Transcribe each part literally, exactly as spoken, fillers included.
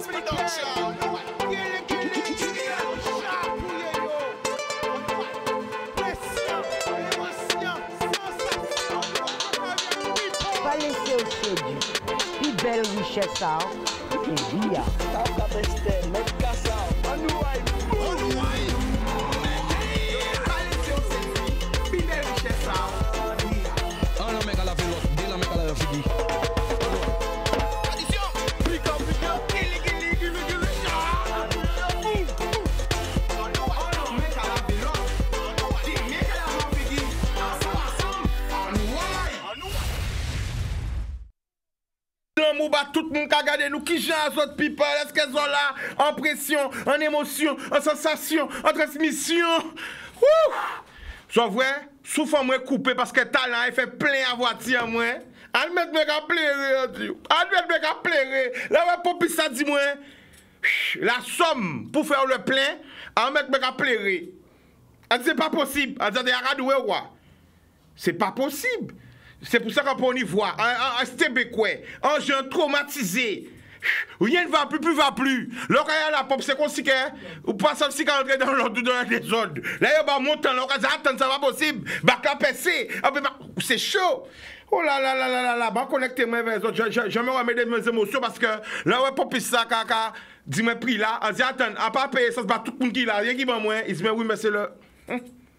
Pas laisser au séduit. Puis belle richesse, ça. Et vie. Tout le monde qui a regardé nous, qui j'ai les autres people, est-ce qu'elles sont là en pression, en émotion, en sensation, en transmission? Ouh! C'est vrai, souvent moi coupé parce que talent il fait plein à voiture moi. Admettre me qu'à pleurer, admettre me qu'à pleurer. Là ouais Popi ça dit moi, la somme pour faire le plein, admettre me qu'à pleurer. C'est pas possible. C'est pas possible. C'est pour ça qu'on y voit un, un, un stébécois, un jeune traumatisé. Rien ne va plus, plus va plus. Là, quand il y a la pop, c'est comme si ou pas ça si entrer dans l'ordre dans la désordre. Là, il y a un montant, là, on dit attends, ça va possible. Bah, qu'à passer. C'est chaud. Oh là là là là là là, bah, connectez-moi vers les autres. Je, je, je me remets de mes émotions parce que là, ouais, pop, ça, caca, dis-moi prix là. On dit attends, à pas payer ça, c'est pas tout le monde qui l'a. Rien qui va moins. Il se met oui, mais c'est le. Hum?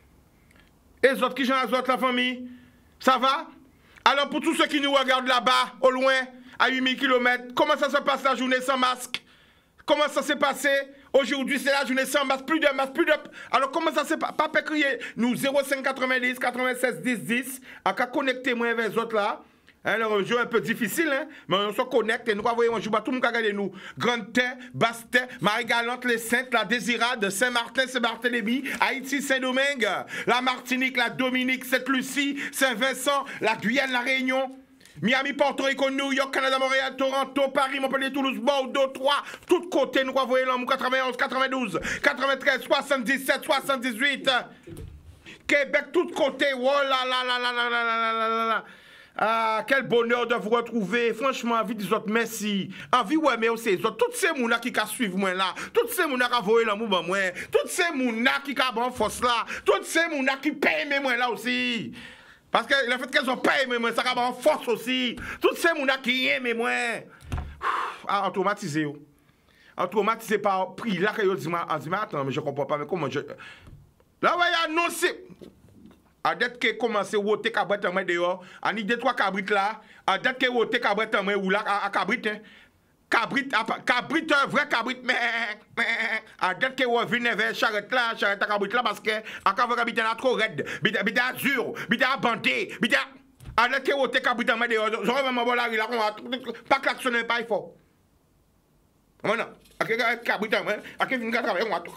Et les autres qui sont les autres, la famille, ça va? Alors pour tous ceux qui nous regardent là-bas, au loin, à huit mille kilomètres, comment ça se passe la journée sans masque? Comment ça s'est passé? Aujourd'hui, c'est la journée sans masque, plus de masque, plus de... Alors comment ça s'est passé? Pas crier, nous zéro cinq quatre-vingt-dix, quatre-vingt-seize, dix, dix, à qu'à connecter moi avec les autres là. Alors, un jeu un peu difficile, hein? Mais on se connecte et nous voyons, on joue pas tout le monde qui regarde nous. Grande Terre, Basse Terre, Marie-Galante, les Saintes, la Désirade, Saint-Martin, Saint-Barthélemy, Haïti, Saint-Domingue, la Martinique, la Dominique, Sainte-Lucie, Saint-Vincent, la Guyane, la Réunion, Miami, Porto Rico, New York, Canada, Montréal, Toronto, Paris, Montpellier, Toulouse, Bordeaux, Troyes, tous côtés, nous voyons l'homme, quatre-vingt-onze, quatre-vingt-douze, quatre-vingt-treize, soixante-dix-sept, soixante-dix-huit, Québec, tous côtés, oh là là là là là là là là là là. Ah, quel bonheur de vous retrouver. Franchement, envie des autres, merci. Envie, ouais, mais aussi, toutes ces mounas qui suivent moi là, toutes ces mounas qui voient le mouvement moi, toutes ces mounas qui ont force là, toutes ces mounas qui payent moi là aussi. Parce que le fait qu'elles ont payé moi, ça a force aussi. Toutes ces mounas qui aiment moi. Ah, automatisé. Automatisé par prix là que je dis, attends, mais je comprends pas, mais comment je. Là, ouais, annoncé. À date que commence à voter cabrit en main dehors, à ni deux trois cabrit là, à date que voter cabrit en main ou là à cabrit hein. Cabrit cabrit un vrai cabrit mais à date que vous venez vers charrette là, charrette à cabrit là parce que à cabrit habiter là trop raide, bita bita dur, bita bandé, bita à date que voter cabrit en main dehors, j'aurais même bon là là pas klaxonner pas il faut. Maintenant, à que cabrit en main, à que vient travailler on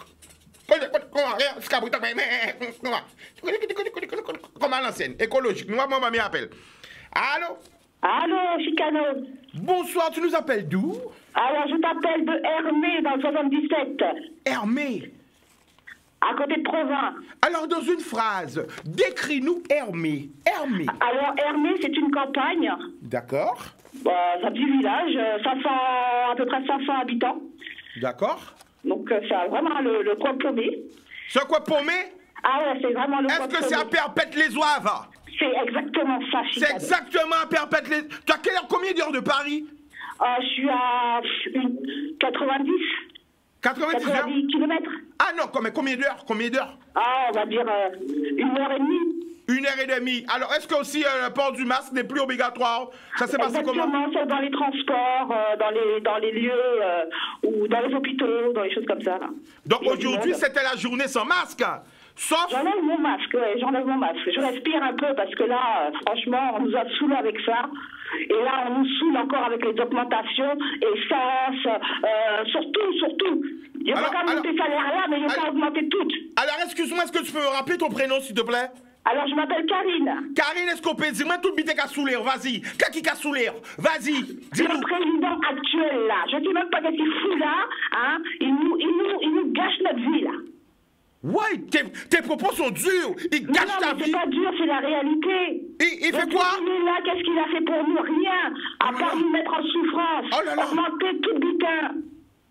comme à l'ancienne, écologique. Nous avons mamie appel. Allô? Allô, Chicano. Bonsoir, tu nous appelles d'où? Alors, je t'appelle de Hermé dans le soixante-dix-sept. Hermé? À côté de Provins. Alors, dans une phrase, décris-nous Hermé. Hermé. Alors, Hermé, c'est une campagne. D'accord. Bah, c'est un petit village, cinq cents, à peu près cinq cents habitants. D'accord. Donc, euh, c'est vraiment le, le coin paumé. Ce coin paumé? Ah ouais, c'est vraiment le coin paumé. Est-ce que c'est à Perpète-les-Oives? C'est exactement ça, Chicano. C'est exactement à Perpète-les... Tu as quelle heure, combien d'heures de Paris? euh, Je suis à une... quatre-vingt-dix. quatre-vingt-dix, quatre-vingt-dix kilomètres. Ah non, combien, combien d'heures? Combien d'heures? Ah, on va dire euh, une heure et demie. Une heure et demie. Alors, est-ce que aussi euh, le port du masque n'est plus obligatoire? Ça s'est passé comment? Exactement, c'est dans les transports, euh, dans, les, dans les lieux, euh, ou dans les hôpitaux, dans les choses comme ça. Là. Donc aujourd'hui, c'était la journée sans masque? Sauf... J'enlève mon masque, ouais, j'enlève mon masque. Je respire un peu parce que là, euh, franchement, on nous a saoulés avec ça. Et là, on nous saoule encore avec les augmentations, essence, euh, surtout, surtout. Il n'y a pas qu'à augmenter salariat, mais il n'y a qu'à augmenter tout. Alors, excuse-moi, est-ce que tu peux me rappeler ton prénom, s'il te plaît? Alors, je m'appelle Karine. Karine, est-ce qu'on peut dire, moi, tout le bité qu'à saouler, vas-y. Qu'est-ce qui a saouler? Vas-y, dis-nous. Le président actuel, là, je ne sais même pas qu'est-ce qu'il fout là, hein, il nous, il nous, il nous gâche notre vie, là. Ouais, tes, tes propos sont durs. Il gâche non, non, ta mais vie. c'est pas dur, c'est la réalité. Il, il fait quoi? Là, qu'est-ce qu'il a fait pour nous? Rien. À part nous mettre en souffrance. Oh là là. Augmenter tout le butin.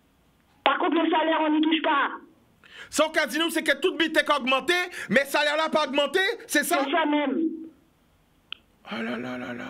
Par contre, le salaire, on n'y touche pas. Son cas dit nous, c'est que toute bite est augmenté, mais le salaire n'a pas augmenté, c'est ça? C'est ça même. Oh là là là là.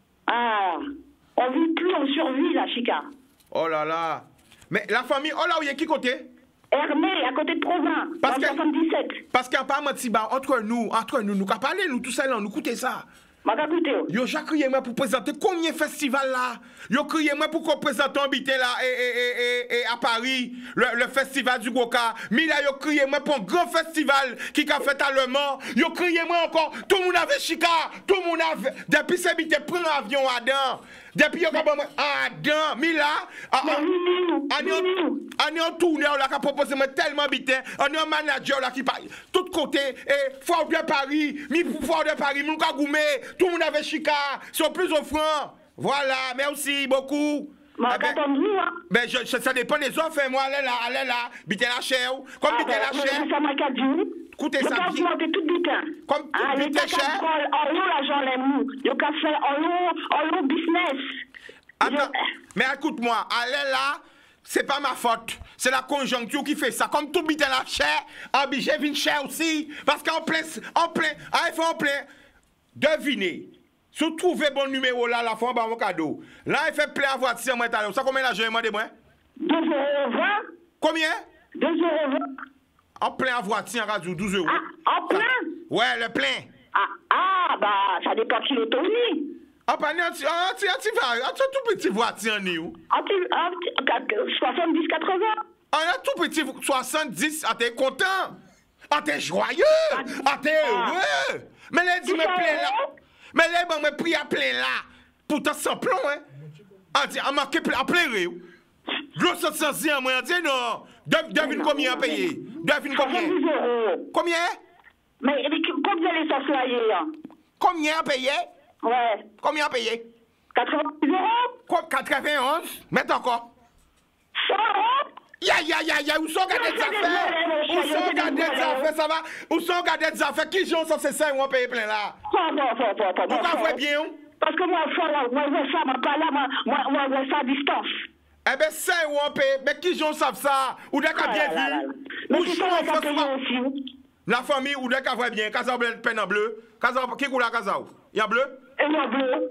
Ah, on vit plus, on survit, la Chica. Oh là là. Mais la famille, oh là, où y a qui côté? Hermé, à côté de Provins, Parce dans que- soixante-dix-sept. Parce qu'il n'y a pas menti, bah, entre nous, entre nous, nous qu'à parler, nous, tout ça, là, nous coûter ça. M'a pas écouté. Yo, j'ai crié moi pour présenter combien de festivals là? Yo, crié moi pour qu'on présente habité là et, et, et, et, et à Paris, le, le festival du Goka. Mais là, yo, crié moi pour un grand festival qui a fait à Le Mans. Yo, crié moi encore, tout le monde avait Chica, tout le monde avait. Depuis c'est habité, prend l'avion à dedans. Depuis yo, à dedans. Mais là, Mais oui, oui, on oui. est en tourneur là qui a proposé moi tellement habité. On est un manager là qui parle. Tout côté, et Foire de Paris, mi pour Foire de Paris, mon Kagoumé, tout le monde avait Chica, sont plus offrants. Voilà, merci beaucoup. M'a Ah ben, attendu, hein. ben, je, je- ça dépend des offres, moi, allez là, allez là, bité la chair. Comme Ah, bité ben, la mais chair, c'est ça, m'a qu'à dire. écoutez Le ça cas bien. augmenté tout bitin. Comme tout Ah, bité l'État cher. qui en l'eau, l'argent, les mous. Le cas fait en l'eau, en l'eau business. Attends, Je- mais écoute-moi, allez là, c'est pas ma faute. C'est la conjoncture qui fait ça. Comme tout bité la chair, en budget vient cher aussi. Parce qu'en plein, en plein, ah, il faut en plein. Devinez. Si vous trouvez bon numéro là, la fois, bah, mon cadeau. Là, il fait plein à voiture, moi, t'as ça combien d'argent, demandez moi? deux euros vingt. Combien? deux euros vingt. En plein à voiture, radio, douze euros. Ah, en plein. Ouais, le plein. Ah, ah, bah, ça dépend qui l'autonomie. Ah, pas un petit, un petit, un petit, un petit tout petit voiture, ni où? Un petit, un petit, soixante-dix quatre-vingts. Un tout petit soixante-dix, ah, t'es content? Ah, t'es joyeux? Ah, t'es heureux? Mais les dit, me plein là. Mais les bon, me pris à plein là. Pourtant, sans plomb, hein? Ah, dit, à marquer à plein réu. Gros sept cent ans, moi, dit, non. Dev- Devine combien à payer? Devine combien? soixante-dix euros. Combien? Mais mais combien les s'employer, là? Combien à payer? Ouais. Combien à payer? quatre-vingt-dix euros? Quoi, quatre-vingt-onze? Mets encore. cent euros? Ya, ya, ya, ya, où sont gardés des affaires? Où sont gardés des affaires, ça va? Où sont gardés des affaires? Qui sont censés ça, ils vont payer plein là? Pas, pas, pas, pas, pas. Pourquoi vous bien? Parce que moi, moi, moi, moi, ça, moi, pas là, moi, moi, moi, moi, ça à distance. Eh ben, ça, ils vont payer. Mais qui sont savent ça? Ou d'accord, bien Ah là là là. vu? Mais Où c'est sont ça, en ça paye France? aussi. La famille, ou d'accord, voit bien. Casa bleu, peine en bleu. Casa, qui coule la casa? Il y a bleu? Et le bleu.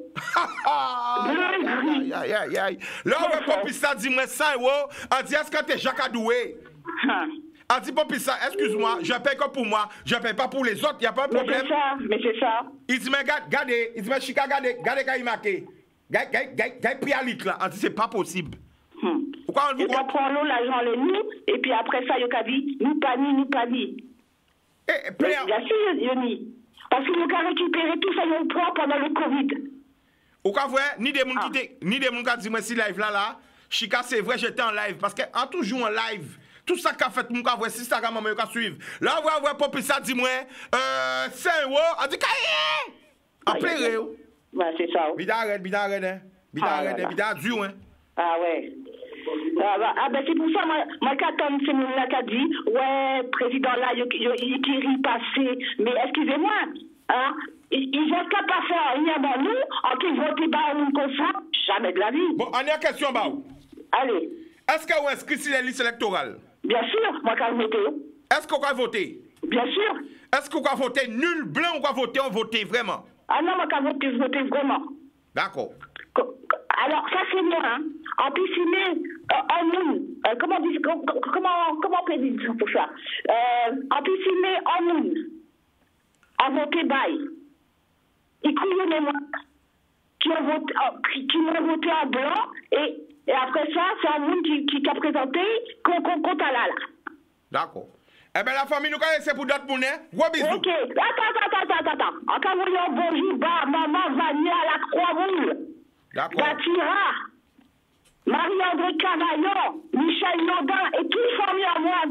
Aïe, aïe, aïe, aïe. Là, on va pas plus ça, dis-moi ça, ouais. On dit, est-ce que t'es Jacques Adoué? Hein. On dit, pas plus ça, excuse-moi, je paye que pour moi, je paye pas pour les autres, y a pas de Mais problème. c'est ça, mais c'est ça. Il dit, mais regarde, regardez, il dit, mais Chica, regardez, regardez quand il marqué. Gagne pris à litre là. On dit, c'est pas possible. Hmm. Pourquoi on Et vous. puis prend l'eau, l'argent, les nous, et puis après ça, il y a dit, nous pas ni, nous pas ni. Eh, Mais plein. bien sûr, il y a ni. Parce qu'il nous a récupéré tout ça, il y a eu point pendant le Covid. Ou quand vous ni des gens Ah. qui te- ni des gens qui dit, moi, si live là, là, Chica, c'est vrai, j'étais en live. Parce qu'en toujours en live, tout ça qu'a fait, mon cas, si Instagram, moi, je suivre. Là, on va voir, pour ça, dis-moi, euh, c'est où? On dit, qu'est-ce en plein réel. Ouais, c'est ça. Bida arrête, bida arrête, hein. Bida Ah, arrête, là, là. bida dur, hein. Ah ouais. Ah, bah, ah ben c'est pour ça, moi, moi qu'attends, c'est mon là qui a dit, ouais, président là, il il qui rit passé, mais excusez-moi, hein, ils ils vont pas faire rien dans nous, en qu'ils votent pas nous comme ça, jamais de la vie. Bon, on est en question, bah. Allez, Est-ce que vous inscrit sur les listes électorales? bien sûr, moi quand voter, Est-ce qu'on va voter? bien sûr. Est-ce qu'on va voter nul, blanc, on va voter, on voter vraiment? Ah non, moi quand voter, voter vraiment. D'accord. Co- co- Alors, ça c'est moi, hein. En piscine, euh, en nous, euh, comment on dit, co- co- comment, comment on peut dire ça pour ça? Euh, en piscine, en nous, en voté bail. Ils couillent les moi, qui ont voté, euh, qui, qui m'ont voté en blanc, et, et après ça, c'est un monde qui, qui, qui a présenté qu'on qu'on compte à là, là. D'accord. Eh bien, la famille, nous connaissons pour d'autres monnaies. Gros bisous. Ok, attends, attends, attends, attends, attends. En cas où il y a un bonjour, bah, maman Vania à la Croix-Rouge. D'accord. Batira, Marie-André Cavaillon, Michel Nodin et tout famille en moi.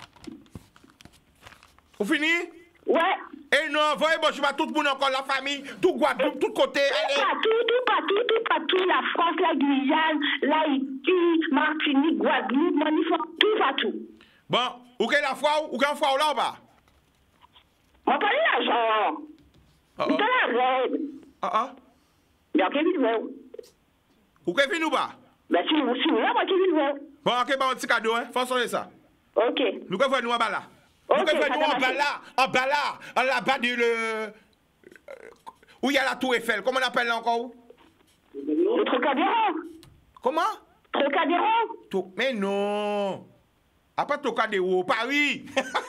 Vous fini? Ouais. Et non, voyez, bon, je vais tout le monde encore, la famille, tout Guadeloupe, tout côté. Allez. Partout, tout partout, tout partout, la France, la Guyane, l'Haïti, Martinique, Guadeloupe, Manifort, tout partout. Bon, où est la foi ou quelle foi là ou bas? On parle l'argent. Ah, On parle la règle. ah. Ah, Mais ok, vite, ouais. Où est venu ou bas? Ben, si nous, si nous, là, moi qui viens voir. Bon, ok, bon, un petit cadeau, hein. Faut sonner ça. Ok. Nous pouvons faire nous en bas là. Ok, Nous pouvons faire ça nous va en bas marcher. là. En bas là. En là-bas de le. Où il y a la tour Eiffel. Comment on appelle là encore? Le Trocadéro. Comment? Trocadéro. To- Mais non. Après Trocadéro, Paris.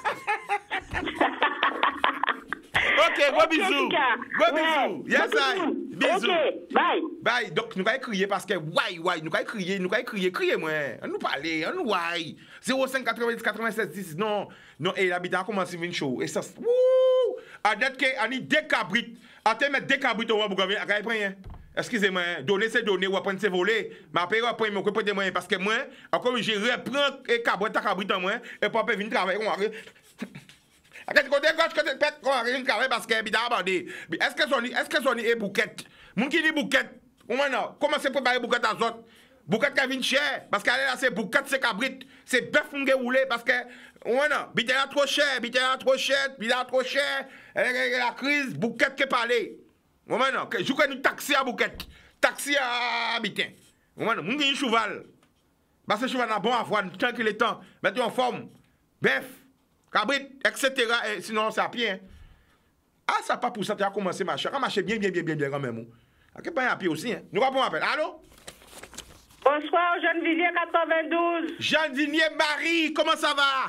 Ok, gros Ok, bisous. Chica. Gros Ouais. bisous. Yes, I. Bisous. Ok, bye. Bye. Donc, nous allons crier parce que, ouais, ouais, nous allons crier, nous allons crier, crier, moi. On nous parler, on nous ouais. zéro cinq quatre-vingt-dix quatre-vingt-seize dix. Non, non, et l'habitant commence à venir chaud. Et ça, wouh! À date que, on est des cabrites. À te mettre des cabrites au Wambouga, à quand il excusez-moi, donner c'est donner ou apprendre c'est voler. Mais après, on prend mon côté de moi parce que moi, encore, j'ai reprends et cabrite à cabrite en moi, et pour venir travailler, on va. Qu'est-ce qu'on dégage que tu pètes qu'on arrive travailler parce que est abandé. Est-ce que son est-ce que son est bouquette? Mon qui dit bouquette. Comment non? Comment c'est préparer bouquette à autres? Bouquette qui vient cher parce qu'elle là c'est bouquette c'est cabrite, c'est bœuf qui roulé parce que ouais non, bité là trop cher, bité là trop cher, bité là trop cher. La crise bouquette qui parler. Ouais non, je connais une taxi à bouquette, taxi à bitin. Ouais non, mon qui cheval. Parce que cheval n'a bon à voir tant qu'il est temps, mettre en forme. Bœuf cabrit, et cetera. Et sinon, ça pied. Ah, ça pas pour ça, tu as commencé à marcher. Ça marche bien, bien, bien, bien, bien, quand même. À quel point à pied aussi, hein? Nous va prendre un appel. Allô? Bonsoir, Jeanne Villiers quatre-vingt-douze. Jeanne Villiers, Marie, comment ça va?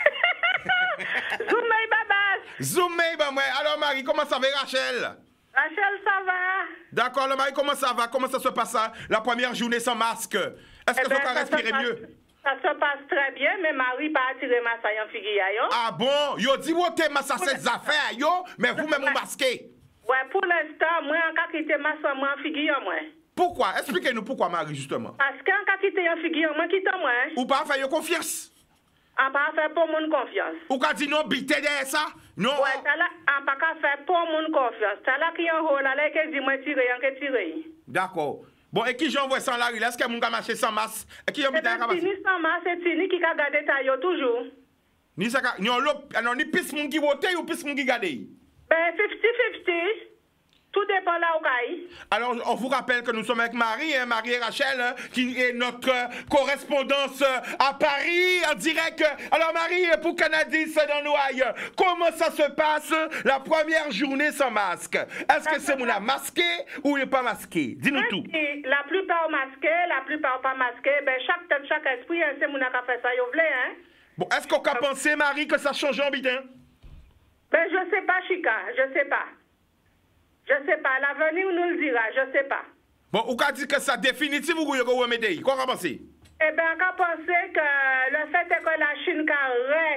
Zoumei Babas. Zoumei, ben, ouais. Alors, Marie, comment ça va, Rachel? Rachel, ça va? D'accord, le Marie, comment ça va? Comment ça se passe, ça, la première journée sans masque? Est-ce Eh que ben, ça peut ça se respirer passe- mieux? Ça se passe très bien, mais Marie pas attiré ma saille en figuier, yo. Ah bon? Yo, dis moi t'es massé ces affaires, yo, mais vous-même vous masquez. Ouais, pour l'instant, moi, en cas quitté ma soeur, moi, en figuier, moi. Pourquoi? Expliquez-nous pourquoi, Marie, justement. Parce qu'en cas quitté en figuier, moi, quitte moi. Ou pas faire confiance? On pas faire pour mon confiance. Ou qu'a dit non, bité derrière ça? Non. Ouais, t'as là, on pas qu'à faire pour mon confiance. T'as là qui en haut, là, là, qui dit moi tirer, en qui tirer. D'accord. Bon, et qui j'envoie sans la rue? Est-ce que mon gars marche sans masse? Et qui Eh j'envoie ben, sans masse? Tini sans masse, c'est Tini qui a gardé ta yo toujours. Ni ça, ni on l'op, non, ni pisse mon qui vote ou pisse mon qui garde. Ben, cinquante cinquante. Tout dépend là où il Alors, on vous rappelle que nous sommes avec Marie, hein, Marie et Rachel, hein, qui est notre euh, correspondance euh, à Paris, en direct. Alors, Marie, pour Canadis dans nos aïeux, comment ça se passe la première journée sans masque? Est-ce que c'est mon a masqué ou il n'est pas masqué? Dis-nous tout. La plupart masqués, la plupart pas masqués. Ben, chaque tête, chaque esprit, hein, c'est mon a fait ça, yo vle, hein. Bon, est-ce qu'on peut penser, Marie, que ça change en bitin? Ben, je sais pas, Chica, je sais pas. Je sais pas, l'avenir nous le dira, je sais pas. Bon, ou qu'a dit que ça définitif ou que vous remettez? Quoi qu'on pense? Eh bien, on a pensé que le fait est que la Chine a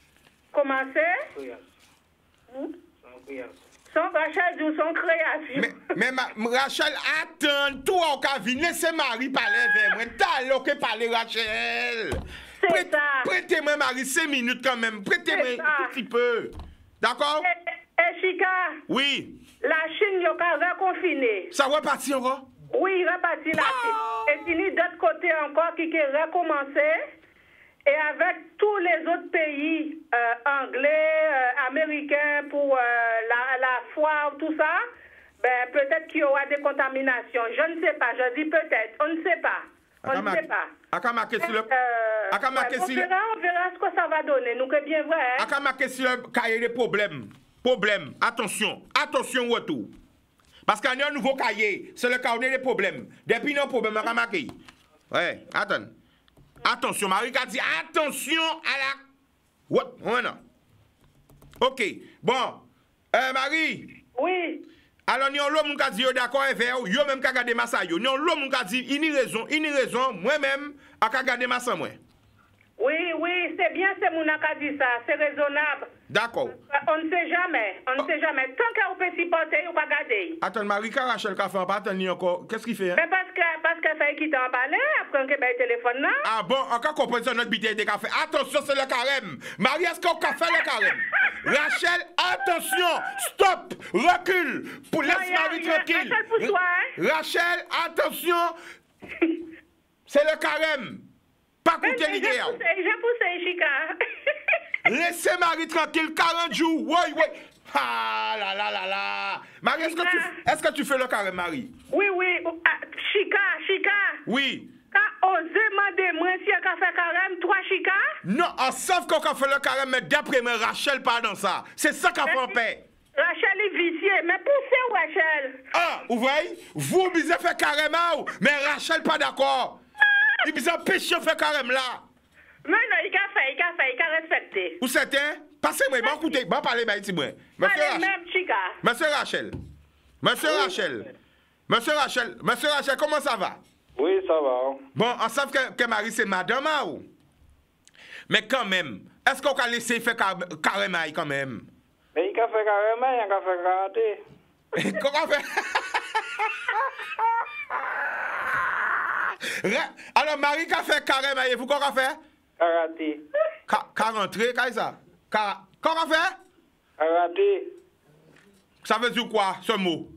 commencé. Hmm? Son Rachel dit son création. Mais, mais ma, Rachel, attends, toi, au cas venu, laissez Marie parler vers moi. T'as l'occasion parler, Rachel. C'est Prête- ça. Prêtez-moi, Marie, cinq minutes quand même. Prêtez-moi C'est ça. un petit peu. D'accord? Et, et Chica, Oui. la Chine y a reconfiné. Ça va partir encore? Oui, reparti la Ah. Chine. Et fini d'autre côté encore qui a recommencé. Et avec tous les autres pays euh, anglais, euh, américains pour euh, la, la foire, tout ça, ben, peut-être qu'il y aura des contaminations. Je ne sais pas, je dis peut-être. On ne sait pas. On ne sait pas. À quand marquer sur le... Euh, à quand marquer ouais, on, sur le... verra, on verra ce que ça va donner. Nous, que bien vrai. Hein? À quand marquer sur le cahier des problèmes. Problème. Attention. Attention, retour. Parce qu'il y a un nouveau cahier. C'est le cahier des problèmes. Depuis nos problèmes, à quand marquer. Ouais, attends. Attention, Marie a dit attention à la... Ouais, ouais, non. Ok, bon. Euh, Marie. Oui. Alors, nous avons l'homme qui a dit d'accord avec vous, yo même qui a gardé ma sa yo. Nous avons l'homme qui a dit, il y a raison, il y a raison, moi-même, à gardé ma sa moi. Oui, oui, c'est bien, c'est mon qui a dit ça. C'est raisonnable. D'accord. On ne sait jamais. On ne sait jamais. Tant qu'on peut s'y porter, on va garder. Attends, Marie, quand Rachel a fait un pas attendre encore, qu'est-ce qu'il fait? Hein? Mais parce que parce que ça quitte en parler, après on a le téléphone là. Ah bon, encore comprendre ça, notre bouteille de café. Attention, c'est le carême. Marie, est-ce qu'on a fait le carême? Rachel, attention, stop, recule, pour laisse Non, y a- Marie y a- tranquille. Rachel, pousse-toi, hein. Rachel, attention, c'est le carême. Pas Mais coûter J'ai l'idée. poussé, j'ai poussé, Chica. Laissez Marie tranquille, quarante jours. Oui, oui. Ah là là là là. Marie, est-ce que, tu, est-ce que tu fais le carême, Marie? Oui, oui. Ah, Chica, Chica. Oui. Quand fait carême, trois chicas? Non, on savent qu'on a fait le carême, mais d'après moi, Rachel pas dans ça. C'est ça qu'a fait en paix. Rachel est viciée, mais poussez Rachel. Ah, vous voyez? Vous, vous avez fait carême, mais Rachel pas d'accord. Il vous a péché faire carême là. Mais non, il a fait, il a fait, il a respecté. Où c'était? Passez-moi, bon écoutez, bon parler, bah, dis-moi. Monsieur Allez, Rachel. même chica. Monsieur Rachel. Monsieur Rachel. Monsieur Rachel. Monsieur Rachel, comment ça va? Oui, ça va. Bon, on sait que, que Marie, c'est madame, ou? Mais quand même, est-ce qu'on va laisser faire car carême quand même? Mais il a fait carême, il a fait karaté. Comment faire? Alors, Marie qui a fait carême, et vous, qu'est-ce qu'on fait? Karaté. quarante-trois, qu'est-ce que ça? Qu'est-ce qu'on fait? Karaté. Ça veut dire quoi, ce mot?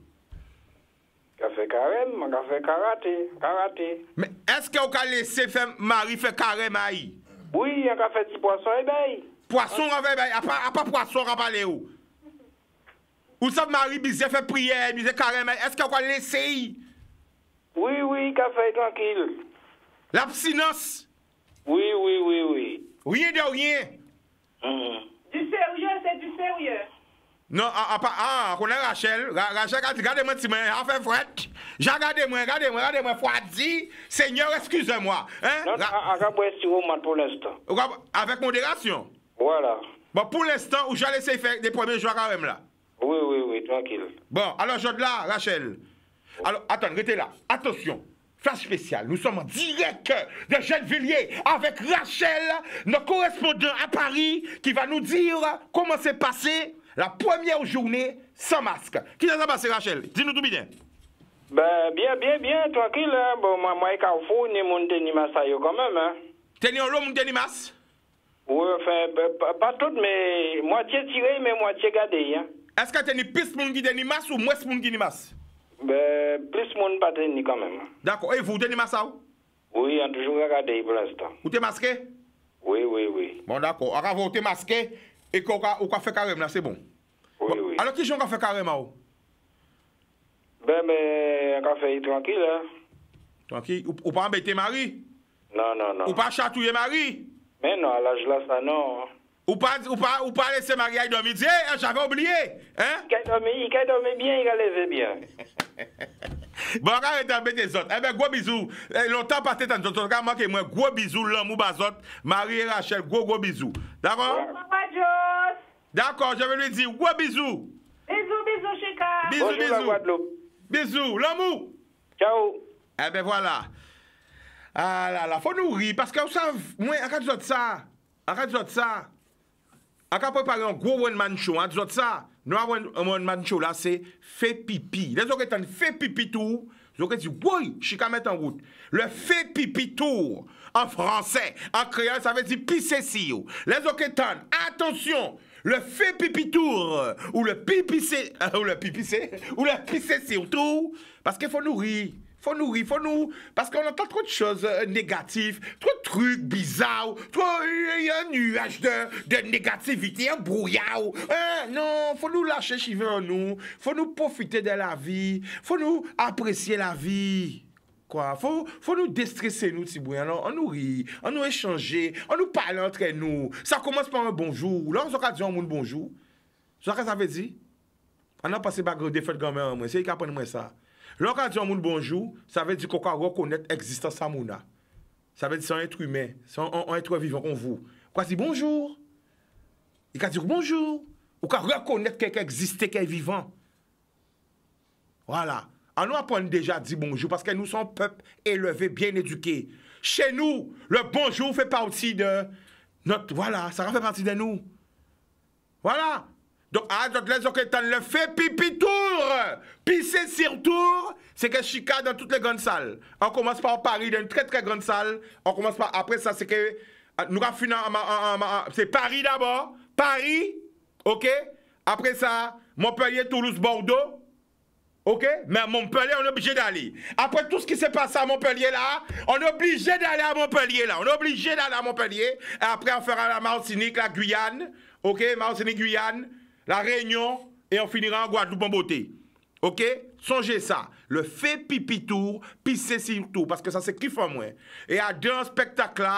Il a fait carême, il a fait karaté. Karaté. Mais est-ce qu'on va laisser faire Marie faire carême? Oui, il a fait petit poisson et bail. Poisson, on va faire, à pas poisson, on va parler où? Ou ça, Marie, bizarre fait prière, bizarre carême, est-ce qu'on va laisser? Oui, oui, il a fait tranquille. L'abstinence? Oui, oui, oui, oui. Rien de rien. Mm. Du sérieux, c'est du sérieux. Non, ah, ah, ah, on a Rachel. Ra Rachel a dit, regardez-moi, si je fais fret. Regardez-moi, regardez-moi, regardez-moi, Fouadi. Seigneur, excusez-moi. Hein? Non, à pour l'instant. Avec modération. Voilà. Bon, pour l'instant, où j'allais essayer de faire des premiers jours quand même là. Oui, oui, oui, tranquille. Bon, alors, je là, Rachel. Alors, attends, restez là. Attention. Flash spécial, nous sommes en direct de Gennevilliers avec Rachel, notre correspondant à Paris, qui va nous dire comment s'est passé la première journée sans masque. Qui s'est passé, Rachel? Dis-nous tout bien. Ben, bien, bien, bien, tranquille. Hein? Bon, moi, moi, Carrefour, ni mon ni Massayo quand même. Hein? T'es en l'eau, mon ni mas? Oui, enfin, pas, pas tout, mais moitié tiré, mais moitié gardé. Hein? Est-ce que t'es ni plus mon qui ni mas ou moins mon qui ni mas? Ben, plus mon pas ni quand même. D'accord. Et vous, t'es ni mas ça? Oui, on a toujours regardé pour l'instant. Vous t'es masqué? Oui, oui, oui. Bon, d'accord. Alors, vous t'es masqué et qu'on a fait carrément là, c'est bon. Oui, bon. oui. Alors, qui j'en a fait carrément? Ben, mais, on a fait tranquille, hein? Tranquille. Ou, ou pas embêter Marie? Non, non, non. Ou pas chatouiller Marie? Mais non, à l'âge là, ça, non. Ou pas, ou pas, ou pas laisser Marie aller dormir. Dis, hey, j'avais oublié. Hein? Il a dormi, il a dormi bien, il a levé bien. Bon, arrête d'embêter les autres. Eh bien, gros bisous. Eh, longtemps passé dans notre cas, moi, moi, gros bisous, l'homme ou bazot, Marie et Rachel, gros, gros bisous. D'accord? Papa D'accord, je vais lui dire, gros bisous. Bisous, bisous, Chica. Bisous, Bonjour, bisous. la Guadeloupe. Bisous, l'amour. Ciao. Eh bien, voilà. Ah là là, faut nous rire, parce que vous savez, moi, à quand de ça, à quand de ça, à quand préparer un gros one-man show, à quand de ça, nous avons un one-man show là, c'est fait pipi. Les autres qui fait pipi tour, les autres disent, oui, je suis qu'à mettre en route. Le fait pipi tour, en français, en créole, ça veut dire pisser si. Les autres qui attention, le fait pipi tour, ou le pipissé, ou le pipissé, ou le pisser surtout, parce qu'il faut nous rire. Faut nous rire, faut nous... Parce qu'on entend trop de choses euh, négatives, trop de trucs bizarres, trop... Il y a un nuage de, de négativité, un brouillard. Hein? Non, faut nous lâcher chiver en nous. Faut nous profiter de la vie. Faut nous apprécier la vie. Quoi? Faut, faut nous déstresser, nous, si bouillant. On nous rit, on nous échanger, on nous parle entre nous. Ça commence par un bonjour. Là, on s'en dit un monde bonjour. C'est ce que ça veut dire? On a passé par des fêtes grand-mère, moi. C'est qui apprend moi ça. Lorsqu'on dit un monde bonjour, ça veut dire qu'on va reconnaître l'existence de Mouna. Ça veut dire que c'est un être humain, c'est un, un être vivant comme vous. Quand dit bonjour, il va dire bonjour, ou qu'on reconnaître quelqu'un existe, quelqu'un est vivant. Voilà. On nous apprend déjà à dire bonjour parce que nous sommes un peuple élevé, bien éduqué. Chez nous, le bonjour fait partie de notre... Voilà, ça fait partie de nous. Voilà. Donc, ah, donc les autres le fait pipi tour, pisser sur tour, c'est que Chica dans toutes les grandes salles. On commence par Paris, dans une très très grande salle. On commence par, après ça, c'est que, nous avons fini, c'est Paris d'abord, Paris, ok? Après ça, Montpellier, Toulouse, Bordeaux, ok? Mais à Montpellier, on est obligé d'aller. Après tout ce qui s'est passé à Montpellier là, on est obligé d'aller à Montpellier là. On est obligé d'aller à Montpellier. Et après, on fera la Martinique, la Guyane, ok? Martinique, Guyane. La Réunion, et on finira en Guadeloupe en beauté. Ok? Songez ça. Le fait pipi tour, pisser sur tout, parce que ça c'est kiff en moi. Et à deux spectacles là,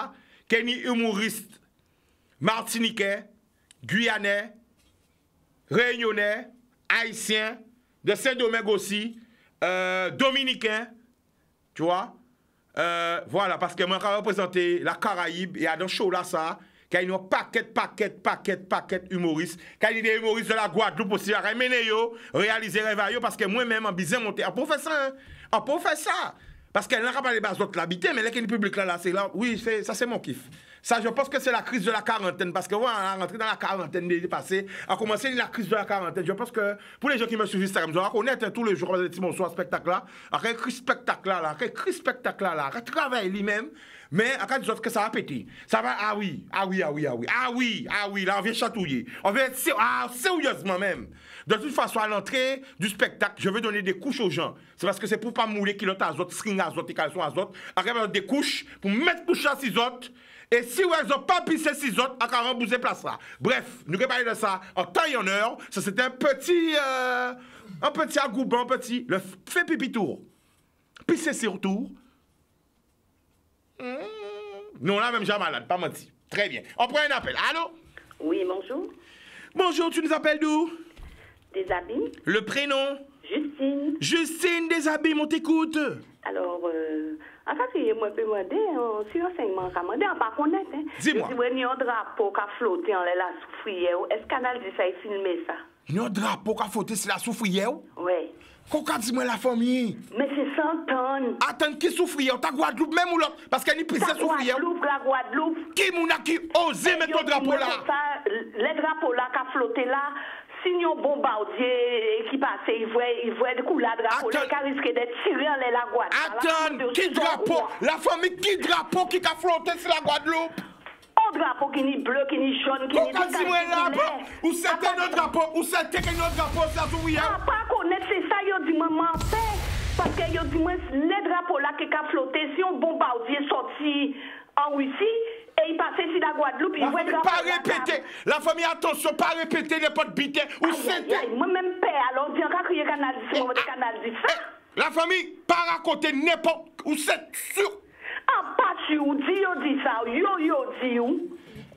Kenny humoriste martiniquais, guyanais, réunionnais, haïtien, de Saint-Domingue aussi, euh, dominicain, tu vois. Euh, voilà, parce que moi, je représenter la Caraïbe, et à dans show là, ça, qu'il y a un paquet, paquet, paquet, paquet humoristes, qu'il y a des humoristes de la Guadeloupe aussi, à mener yo, réaliser rêve yo, parce que moi-même, en bizarre monter, on peut faire ça, hein? On peut faire ça. Parce qu'elle n'a pas les bases d'autres l'habiter, mais là, qu'il y a public là, là, c'est là, oui, ça c'est mon kiff. Ça, je pense que c'est la crise de la quarantaine, parce que ouais, on est rentré dans la quarantaine dépassée, a commencé la crise de la quarantaine. Je pense que pour les gens qui me suivent Instagram, je vais reconnaître tous les jours, quand je mon soir spectacle là, après un spectacle là, après un spectacle là, après travail lui-même, mais après des autres que ça va péter. Ça va, ah oui, ah oui, ah oui, ah oui, ah oui, ah oui, là on vient chatouiller. On vient ah, sérieusement même. De toute façon, à l'entrée du spectacle, je vais donner des couches aux gens. C'est parce que c'est pour pas mouler kilotes azote, string azote et caleçon azote. Après, des couches pour mettre couche à six autres. Et si vous n'avez pas pissé six autres, on va rembourser place là. Bref, nous allons parler de ça en temps et en heure. Ça, c'était un petit, euh, un petit agoubant, un petit. Le fait pipi tour. Pisser sur tour. Mmh. Nous, on a même jamais malade, pas menti. Très bien. On prend un appel. Allô? Oui, bonjour. Bonjour, tu nous appelles d'où? Des Abîmes. Le prénom? Justine. Justine des Abîmes, on t'écoute. Alors, euh, en fait, moi, je peux demander, si renseignement, je ne peux pas connaître. Hein. Dis-moi. Si vous avez un drapeau qui a flotté en la souffrière, est-ce qu'on a dit ça et filmé ça? Un drapeau qui a flotté sur la souffrière? Oui. Pourquoi dis-moi la famille? Mais c'est cent tonnes. Attends, qui souffrière? Ta Guadeloupe même ou l'autre? Parce qu'elle n'y prise La souffrière. Guadeloupe, la Guadeloupe. Qui mouna qui ose mettre ton drapeau là? Ça, les drapeaux là qui a flotté là, si nous bombardier qui passe, il voit, il voit du coup la drapeau là qui risque d'être tiré en la Guadeloupe. Attends, qui drapeau? La famille qui drapeau qui a flotté sur la Guadeloupe? Un drapeau qui n'est bleu, qui n'est jaune, qui n'est pas dis-moi là, ou c'était notre drapeau, ou c'était notre drapeau, ça souviens? Ah, pas connaître, c'est ça, yo dit moi mentais. Parce que yo dit moi, les drapeaux là qui a flotté, si on bombardier sorti en Russie, et il passait sur la Guadeloupe, il voit drapeau. Pas répéter, la famille, attention, pas répéter les potes bités, ou c'était. Moi-même, père, alors, dis encore qu'il y a canal dix, moi, canal dix. La famille, pas raconter n'importe où c'est sûr. Ah, pas sûr, dis yo dit ça, yo yo dit ou.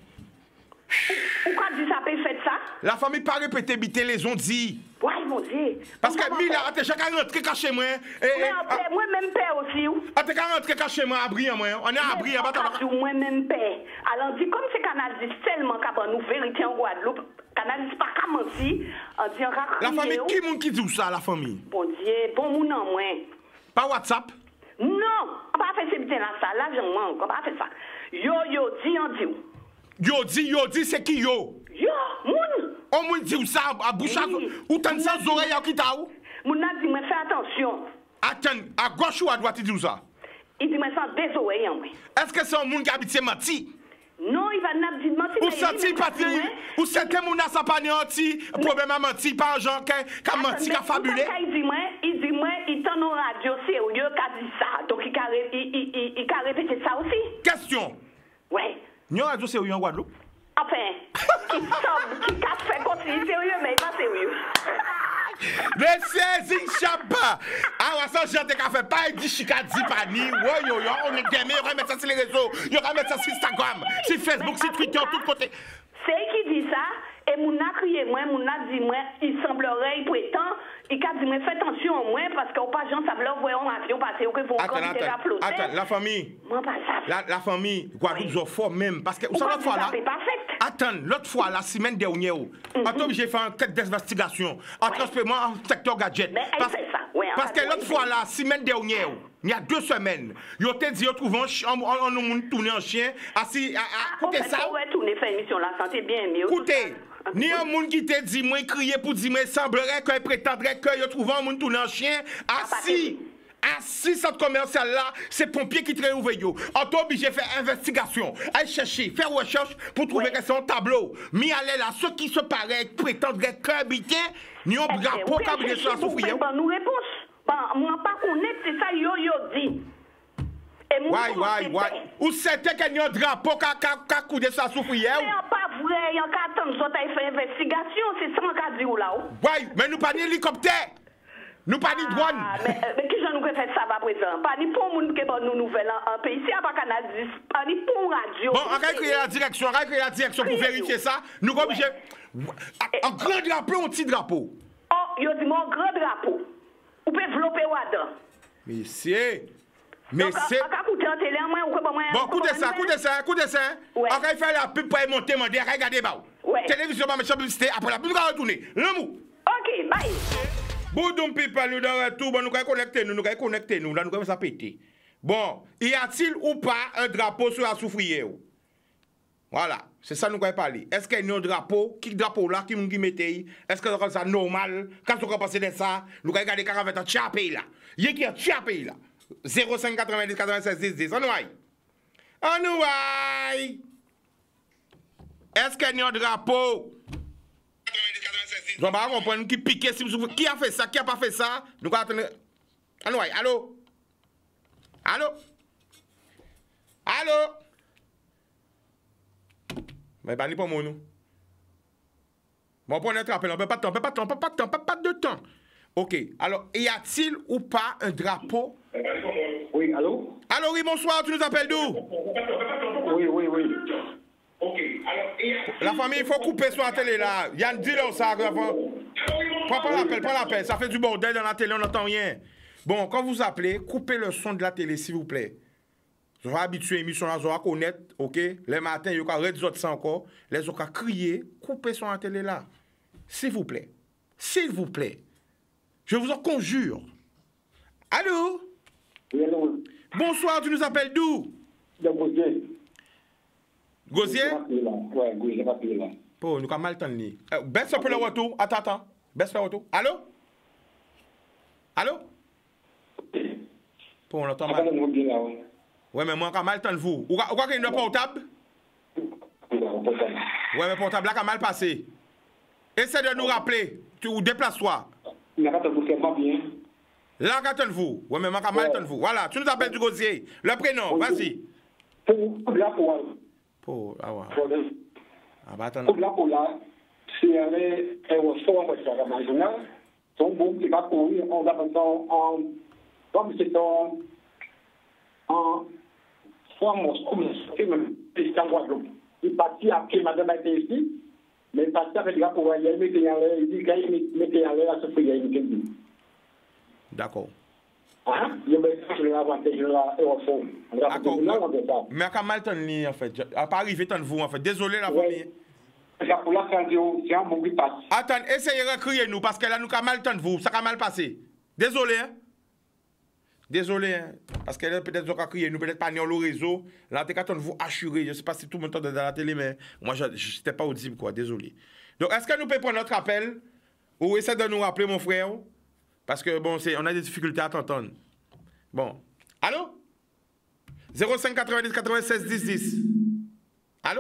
Pourquoi dit ça peut faire ça? La famille pas répéter bité les ont dit. Ouais, mon Dieu. Parce que Mila a déjà rentré caché moi. Moi même père aussi ou. A déjà rentré caché moi à Briand moi. On est à Briand pas ta. Moi même père. Alors dit comme c'est Canal dix seulement qu'a nous vérité en Guadeloupe. Canal dix pas qu'à mentir. On dit la famille qui moun qui dit ça la famille? Bon Dieu, bon moun en moi. Pas WhatsApp? Non, on va faire ces bitins là ça là, j'en manque, on va faire ça. Yo yo dit on dit. Yo dit yo dit c'est qui yo? Yo, moun. On moun dit ça à bouche ou t'en sans oreille qui t'a ou? Moun a dit mais fais attention. Attends, à gauche ou à droite il dit ça? Il dit mais sans des oreilles en moi. Est-ce que c'est un moun qui habite menti? Non, il va n'a dit mentir. Ou senti patri, ou c'est que moun a sa pas menti, problème à mentir pas gens qui menti qui fabulé. Il dit moi, il dit moi, il t'en au radio sérieux qui a dit ça. Donc il a il il a répété ça aussi. Question. Ouais. Nous radio sérieux en Guadeloupe? Enfin, qui semble qui a fait continuer sérieux mais pas sérieux. Mais c'est Zinchaba. Ah, ça, j'ai fait pas dit Chikadi Pani. Ouais, yo, yo, on est gamé, on va mettre ça sur les réseaux. On va mettre ça sur Instagram, sur Facebook, sur Twitter, tout côté. C'est qui dit ça, et mon a crié moi, mon a dit moi, il semblerait, il prétend, il a dit moi, fais attention au moins, parce qu'au pas gens, ça me voit en avion passer, ou que vos attends, attends, attends, la famille. Moi, pas ça. La, la famille, Guadeloupe, ils ont fort même, parce que, vous savez, l'autre fois là. Attends, l'autre fois, la semaine dernière, mm-hmm. j'ai fait une tête d'investigation, en ouais. Transférement en secteur gadget. Mais parce, ça. Ouais, parce que l'autre fois, la semaine dernière, il y a deux semaines, ils ont dit, ils trouvent un monde tourné en chien, assis, à écouter ça. Ouais, tourner, faire émission, la santé bien mieux. Écoutez, ni un monde qui te dit, moi, crier pour dire, moi, semblerait qu'il prétendrait qu'il trouve un monde tourné en chien, assis. Assis cette commercial là, c'est pompiers qui travaillent ouvert. On est obligé de faire investigation, aller chercher, faire recherche pour trouver que c'est un tableau. Mais aller là, ceux qui se paraissent prétendraient qu'habiter, nous avons un rapport cabinet sur la souffrière. Nous réponse. Moi, pas connaître, c'est ça, yo yo dit. Ouais, ouais, ouais. Ou c'était qu'il y a un drapeau qui a coudé sur la souffrière? C'est pas vrai, il y a qu'à attendre, ça a fait investigation, c'est ça qu'on a dit là. Ouais, mais nous pas d'hélicoptère. Nous pas de douane. Mais, mais qui j'en nous fait ça à présent? Pas ni pour nous qui nous nouvelles en pays, c'est pas Canal Paris pour radio. Bon, on va créer la direction, on va créer la direction pour vérifier ça. Nous sommes obligés. Un grand drapeau, un petit drapeau. Oh, yo dit mon grand drapeau. Ou peut développer Wada. Messieurs. Messieurs. Bon, écoutez ça, écoutez ça, écoutez ça. On va faire la pub pour monter, mon dieu, regardez bas. Télévision, ma méchante publicité, après la pub, on va retourner. Le mou. Ok, bye. Boudoum people, nous devons retour, bon, nous allons connecter, nous, nous allons connecter, nous, là, nous allons ça péter. Bon, y a-t-il ou pas un drapeau sur la soufrière? Voilà, c'est ça nous allons parler. Est-ce qu'il y a un drapeau? Qui drapeau là, qui nous mettez? Est-ce que c'est ça normal? Quand on va passer de ça, nous allons regarder quand on va être un pays là. Il y a qui est un pays là? zéro cinq quatre-vingt-dix quatre-vingt-seize dix dix. On nous aille. On nous aille. Est-ce qu'il y a un drapeau? Je ne vais pas comprendre qui pique, qui a fait ça, qui n'a pas fait ça. Nous allons attendre. On nous aille. Allô? Allô? Allô? Mais pas ni pour moi, nous. Bon, pour notre appel, on ne peut pas de temps, on ne peut pas de temps, on ne peut pas de temps, on ne peut pas de temps. Ok, alors, y a-t-il ou pas un drapeau? Oui, allô? Allô, oui, bonsoir, tu nous appelles d'où? Oui, oui, oui. Ok, alors, la famille, il faut couper sur la télé, là. Yann, dis-le ça. Prends pas l'appel, prends l'appel. Ça fait du bordel dans la télé, on n'entend rien. Bon, quand vous appelez, coupez le son de la télé, s'il vous plaît. Je vais habituer l'émission là, je vais connaître, ok? Les matins, il y a des autres ça encore. Les autres crier, coupez sur la télé là. S'il vous plaît. S'il vous plaît. Je vous en conjure. Allô? Oui, allô? Bonsoir, tu nous appelles d'où? De Gosier. Gosier? Oui, oui, j'ai pas payé là. Oh, nous avons mal le temps. Euh, baisse un peu le retour. Attends, attends. Baisse le retour. Allô? Allô? Pour on entend mal. Ouais, mais moi, j'ai mal le temps de vous. Ou quoi qu'il y a un portable? Ouais, mais portable là, a mal passé. Essaie de nous rappeler. Tu ou déplace-toi. Mais quand vous faites pas bien. Là, attends-vous. Ouais, mais moi, j'ai mal le temps de vous. Voilà, tu nous appelles du Gosier. Le prénom, vas-y. Pour là, pour. Pour, ah ouais. Ah bah attends. Pour là, pour là, c'est un ressort en fait, dans la journal. Son bon qui va courir, on va faire en. Comme c'est en. En. Soit mon school, c'est même. C'est en Guadeloupe. Il partit après, madame a été ici. Mais il partit avec le gars pour aller, il mettait en l'air, il dit qu'il mettait en l'air à ce prix, il dit. D'accord. Ah, il y a des avantages là, et au fond. D'accord. Mais à mal temps en fait. À pas arriver tant de vous en fait. Désolé la famille. Pour la c'est un bon qui passe. Attends, essayez de crier nous parce que là nous avons mal temps de vous. Ça a mal passé. Désolé hein. Désolé hein. Parce que là peut-être nous avons crié nous peut-être pas dans le réseau. Là t'es qu'attendre vous assurer. Je sais pas si tout le monde entend dans la télé mais moi je n'étais pas audible quoi. Désolé. Donc est-ce que nous pouvons prendre notre appel ou essayer de nous rappeler mon frère? Parce que, bon, on a des difficultés à t'entendre. Bon. Allô? zéro cinq quatre-vingt-dix quatre-vingt-seize dix dix. Allô?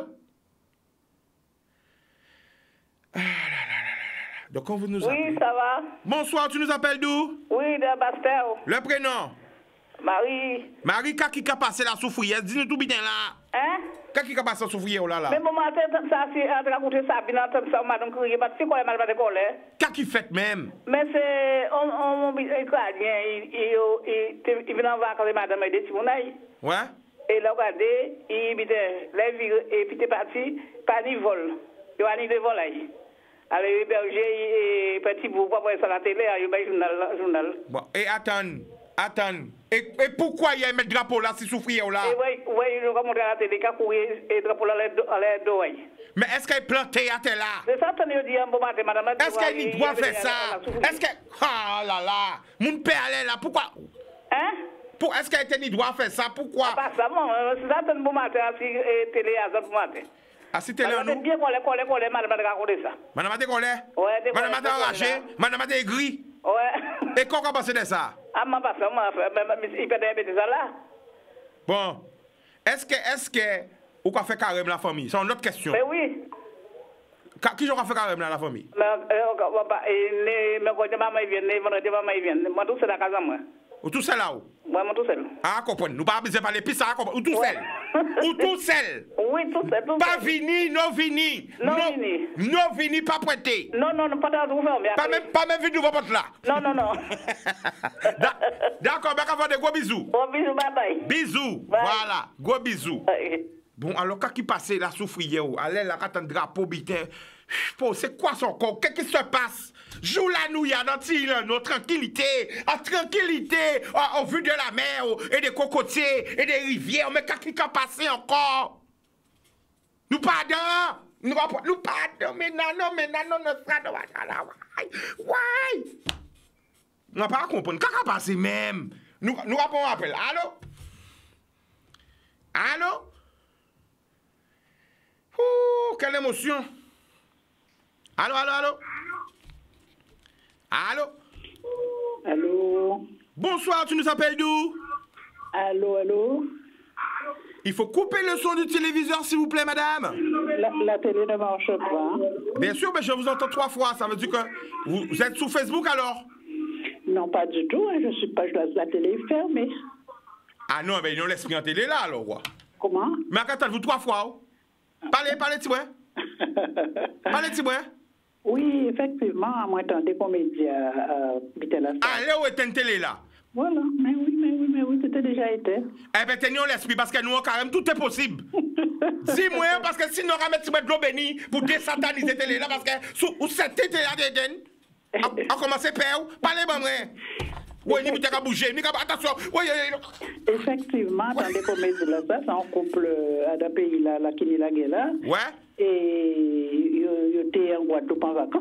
Ah là là là là. Donc, quand vous nous appelez... Oui, ça va. Bonsoir, tu nous appelles d'où? Oui, de Bastel. Le prénom? Marie. Marie, quand qui a passé la souffrière? Dis-nous tout bien là. Hein? Quand qui a passé la souffrière là là? Mais bon, ça, c'est à raconter ça, bien entendu, ça, madame Crier, parce que c'est quoi le mal de colère? Quand qui fait même? Mais c'est. On on italien, il vient en vacances, madame, il dit, mon aïe. Ouais? Et là, regardez, il dit, la vie, et puis t'es parti, pas ni vol. Il y a ni de volaille. Alors, il hébergé, petit bout, pour voir ça à la télé, il y a un journal. journal. Bon, et attends. Attends. Et, et pourquoi il y a un drapeau là, si souffrir là? Oui, oui, je vais montrer à la télé, quand le drapeau là, à l'air d'oeil. Mais est-ce qu'elle est plantée à tel là? C'est ça, tu as dit un bon matin, madame. Est-ce qu'elle doit faire ça? Est-ce que. Ah là là! Mon père allait là, pourquoi? Hein? Pour, est-ce qu'elle doit faire ça? Pourquoi? Pas ça, bon, c'est ça, tu as un bon matin, si télé à ça, bon matin. Ah, si télé, nous? bien qu'on l'ait, qu'on l'ait, qu'on l'ait, madame, raconter ça. Madame a dit qu'on l'ait? Ouais, madame a dit enragé? Madame a dit aigri? Ouais. Et quand on a passé de ça? Ah, ma passe, il peut être ça là. Bon. Est-ce que, est-ce que, ou qu'a fait carême la famille? C'est une autre question. Mais oui. Qui j'aurais fait carême dans la famille? Mais, mais, quand maman vient, vendredi, maman vient. Moi, tout seul à casa, moi. Ou tout seul là où? Moi, moi, tout seul. Ah, comprends. Nous pas besoin de parler plus ça, ou tout seul? Ou tout seul. Oui, tout seul. Tout Pas seul. vini, non vini. Non vini. Non vini, pas prêté. Non, non, non, pas dans le gouvernement. Pas même, pas même vini, vous pas là. Non, non, non. Da- D'accord, ben, avant de gros bisous. Bon, bisous, bye bye. Bisous. Bye. Voilà, gros bisous. Bye. Bon, alors, quand il passait la souffrière, allez, là, quand un drapeau, bité, c'est quoi son corps? Qu'est-ce qui se passe? Joue la nouille, dans notre tranquillité, en tranquillité, en, en vue de la mer, et des cocotiers, et des rivières, mais qu'est-ce qui a passé encore? Nous pardon, nous nous pardon, mais non, non, mais non, non, non, non, non, ouais. On n'a pas compris, qu'est-ce qui a passé même? Nous, nous rappelons un appel, allô? Allô? Ouh, quelle émotion! Allô, allô, allô? Allô? Allô? Bonsoir, tu nous appelles d'où? Allô, allô? Il faut couper le son du téléviseur, s'il vous plaît, madame. La, la télé ne marche pas. Bien sûr, mais je vous entends trois fois. Ça veut dire que vous, vous êtes sur Facebook alors? Non, pas du tout. Hein. Je suis pas, je laisse la télé fermée. Ah non, mais ils n'ont laissé en télé là, alors. Ouais. Comment? Mais attendez-vous trois fois. Oh. Parlez, parlez, Tiboué. Parlez, Tiboué. Oui, effectivement, moi, tant des comédiens euh, habitaient la salle. Allez, où est une télé là? Voilà, mais oui, mais oui, mais oui, c'était déjà été. Eh bien, tenez l'esprit, parce que nous, quand même, tout est possible. Dis-moi, parce que sinon, on va mettre de l'eau bénie pour désataniser la télé là, parce que sous cette télé là, on commence à perdre. Parlez-moi, moi. Oui, ni peut-être bouger, ni attention. Oui, effectivement, dans les comédies là, ça, c'est un couple à d'un pays là, là, qui est la guerre là. Ouais. Et ils étaient en Guadeloupe en vacances.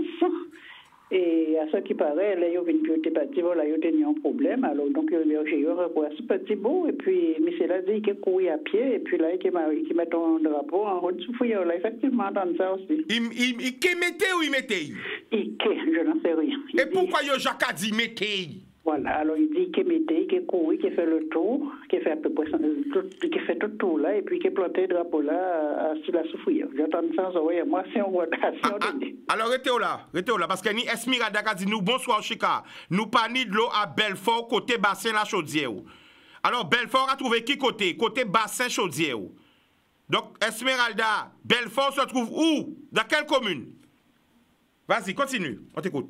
Et à ce qui paraît, là, ils ont venu petit parti, voilà, ils ont tenu un problème. Alors, donc, ils ont eu ce petit beau. Et puis, M. là dit qu'il courait à pied. Et puis là, il met un drapeau en route sous fouilleur. Là, effectivement, dans ça aussi. Il, il, il, il mettait ou il mettait? Il, je n'en sais rien. Il et dit, pourquoi il Jacques a dit mettait? Voilà, alors il dit qu'il mettait, qu'il courait, qu'il fait le tour, qu'il fait à peu près tout, qu'il fait tout le tour là, et puis qu'il plantait le drapeau là sur la souffrière. J'entends ça, oui, moi, si on voit ça, si on dit. Alors, restez là, restez là, parce que ni Esmiralda a dit nous, bonsoir, Chica, nous pas ni de l'eau à Belfort, côté bassin la chaudière. Alors, Belfort a trouvé qui côté? Côté bassin chaudière. Donc, Esmeralda, Belfort se trouve où? Dans quelle commune? Vas-y, continue, on t'écoute.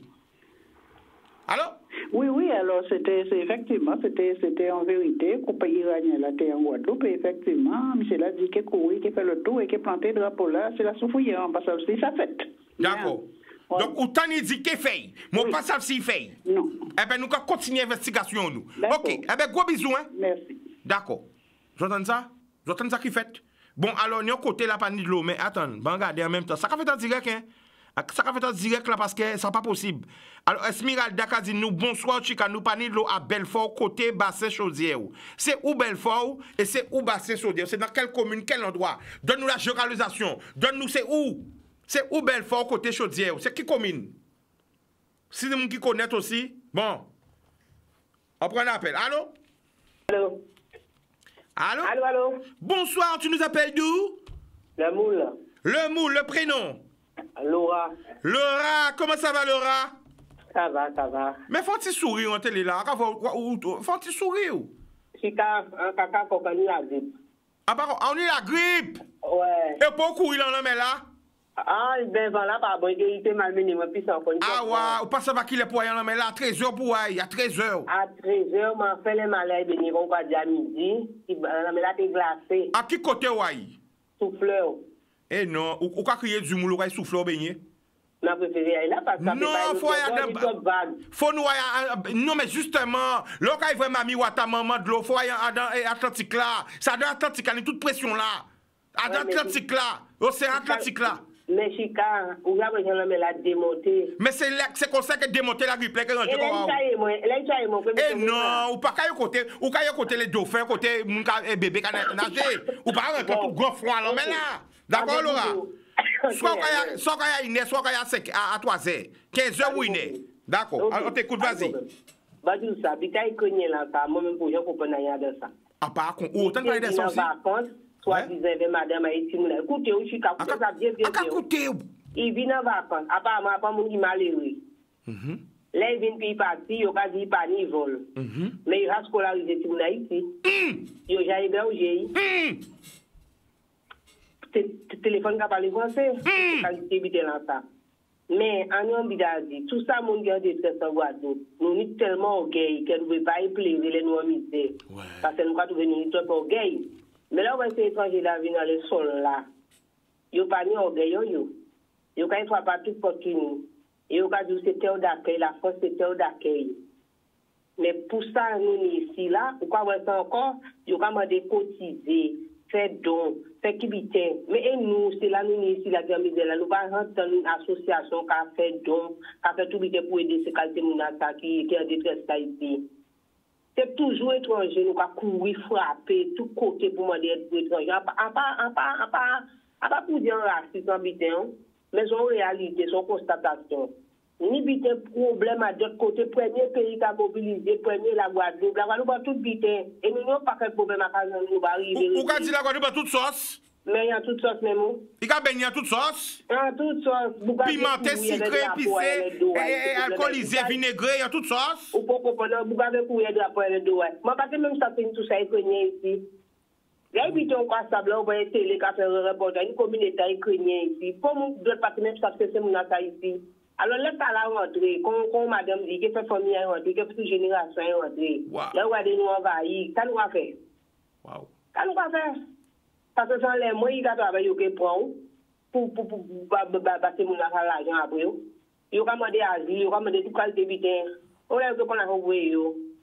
Allô? Oui, oui, alors c'était effectivement, c'était c'était en vérité, le pays iranien là, était en Guadeloupe, et effectivement, M. l'a dit qu'il courait, qu'il fait le tour et qu'il plantait le drapeau là, c'est la souffrière, parce que c'est sa fête. D'accord. Ouais. Donc, autant il dit qu'il fait, mais on ne sait pas s'il fait. Non. Eh bien, nous allons continuer l'investigation, nous. Ok, eh bien, gros bisous, hein? Merci. D'accord. J'entends ça? J'entends ça qui fait. Bon, alors, nous, côté la panne de l'eau, mais attends, ben, regardez en même temps. Ça fait en direct, hein? Ça fait en direct là parce que ça n'est pas possible. Alors, Esmeralda a dit nous, bonsoir, Chica, nous panne de l'eau à Belfort, côté bassin chaudière. C'est où Belfort et c'est où bassin chaudière? C'est dans quelle commune, quel endroit? Donne-nous la géolocalisation. Donne-nous c'est où? C'est où Belfort, côté chaudière? C'est qui commune? Si c'est gens qui connaissent aussi, bon. On prend un appel. Allô? Allô? Allô? Allô, allô? Bonsoir, tu nous appelles d'où? Le moule. Le moule, le prénom? Laura. Laura, comment ça va, Laura? Ça va, ça va. Mais faut-il sourire en télé là? Faut-il sourire? Chica, un caca compagnie la grippe. Ah, par contre, on est la grippe? Ouais. Et pourquoi il en a mis là? Ah, ben voilà, par bon, il était malmené, mais puis ça encore. Ah, ouais, ou pas ça va qu'il est pour y en a mis là? À treize heures pour y à treize heures. À treize heures, m'a fait les malades de Niron quoi à midi. Il là, t'es glacé. À qui côté ouais? Souffleur. Eh non, ou ou qu'a crié du moule ou souffleur ou baigné? Non, préféré là parce que ça non, faut y faut nous non mais justement, là quand il voit mamie ou ta maman de l'eau, faut y dans Atlantique là, ça dans Atlantique là, toute pression là. À dans Atlantique là, océan Atlantique là. Mais Chica, ou là moi je la démonter. Mais c'est là c'est comme ça que démonter la grippe là que ranger comme Eh non, ou pas qu'à côté, ou qu'à côté les dauphins côté mon bébé qui nager, ou pas rentrer tout gros froid là mais là. D'accord Laura? Soit quand il y a soit quand il y a à trois heures, quinze heures ou une heure. D'accord, on t'écoute, vas-y. Bah, tout ça, puis quand il connaît là, ça, moi-même, pour je comprends rien de ça. Ah, par contre, autant de parler de ça aussi. Soit disant avec madame Haïti, écoutez, je suis capable de ça bien, bien, bien. Il vient en vacances, apparemment, pas mon qui malheureux. Là, il vient puis il parti, il a dit pas ni vol. Mais il a scolarisé tout en Haïti. Il a hébergé. téléphone qui parle français, qualité habiter dans ça. Mais en Ambida dit, tout ça, mon gars, de très sans Guadeloupe, nous sommes tellement orgueil que nous ne pouvons pas éplairer les noirs misères. Parce que nous avons trouvé nous trop orgueil. Mais là, on va essayer d'étranger la vie dans le sol là. Ils n'ont pas ni orgueil, yo. Ils n'ont pas tout opportunité. Ils n'ont pas dit que c'est terre d'accueil, la France c'est terre d'accueil. Mais pour ça, nous sommes ici là, pourquoi on ça encore, ils ont demandé cotiser. Fait don, fait kibité. Mais nous, c'est là, nous, ici, la Gambie, là, nous, pas rentrer dans une association qui a fait don, qui a fait tout bité pour aider ces qualités mounata qui est en détresse là ici. C'est toujours étranger, nous, qui a couru, frapper, tout côté pour demander d'être étranger. En pas, en pas, en pas, en pas pour dire raciste en bité, mais en réalité, son constatation. Ni bité problème à d'autres côtés, premier pays qui a mobilisé, premier la Guadeloupe. La Guadeloupe a tout bité. Et nous n'avons pas quel problème à faire, nous va arriver. Ou qu'a dit la Guadeloupe a toute sauce? Mais il y a toute sauce même. Il y a baigné à toute sauce? Il y a toute sauce. Pimenté, sucré, épicé, alcoolisé, vinaigré, il y a toute sauce? Ou pour comprendre, vous avez couillé de la poêle de doigt. Moi, parce que même ça, c'est tout ça, ukrainien ici. Là, il y a un quoi on va essayer les cafés reporter, une communauté ukrainienne ici. Comme d'autres partenaires, ça fait c'est mon ici. Alors, là, ça a rentré, comme madame dit, que fait famille est rentré, que toute génération est rentrée. Là, où est-ce nous envahir? Qu'est-ce qu'on va faire? Qu'est-ce qu'on va faire? Parce que sans les moyens, il y a travaillé au Képron pour passer mon argent après. Il y a demandé asile, il y a demandé toute qualité de butin. On a dit qu'on a envoyé.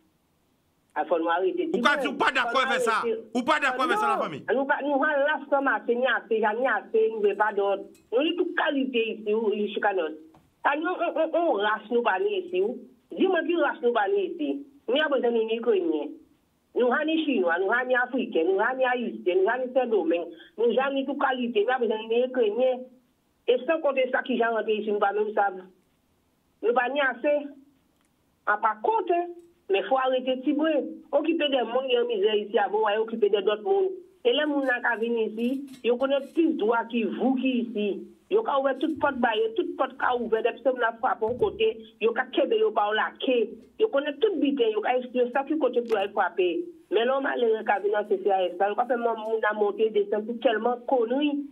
Il faut nous arrêter. Ou pas d'accord avec ça? Ou pas d'accord avec ça, la famille? Nous avons la somme assez, ni assez, ni assez, nous ne pas d'autre. Nous avons toute qualité ici, ici, Chicanos. On race nous pas ici. Dis-moi qui race nous pas ici. Nous avons besoin de Ukrainiens. Nous avons des Chinois, nous avons des Africains, nous avons des Haïtiens, nous avons des domaines, nous avons toute qualité, nous avons besoin de Ukrainiens. Et sans compter ça qui j'ai rentré ici, nous ne même ça. Nous ne pas assez. En par contre, mais il faut arrêter Tibré. Occuper des gens qui ont misère ici avant, et occuper d'autres mondes. Et les gens qui viennent ici, ils connaissent plus de droits que vous qui ici. Yo ka ouvert toute porte baille, toute porte ka ouvert depuis que la frappe au côté, yo ka kebe yo pa la ke. Yo connaît toute bité, yo ka expliquer ça qui côté pour aller frapper. Mais l'homme malheureux ka vinn dans C C A S, yo ka fait mon a monter descendre pour tellement connerie.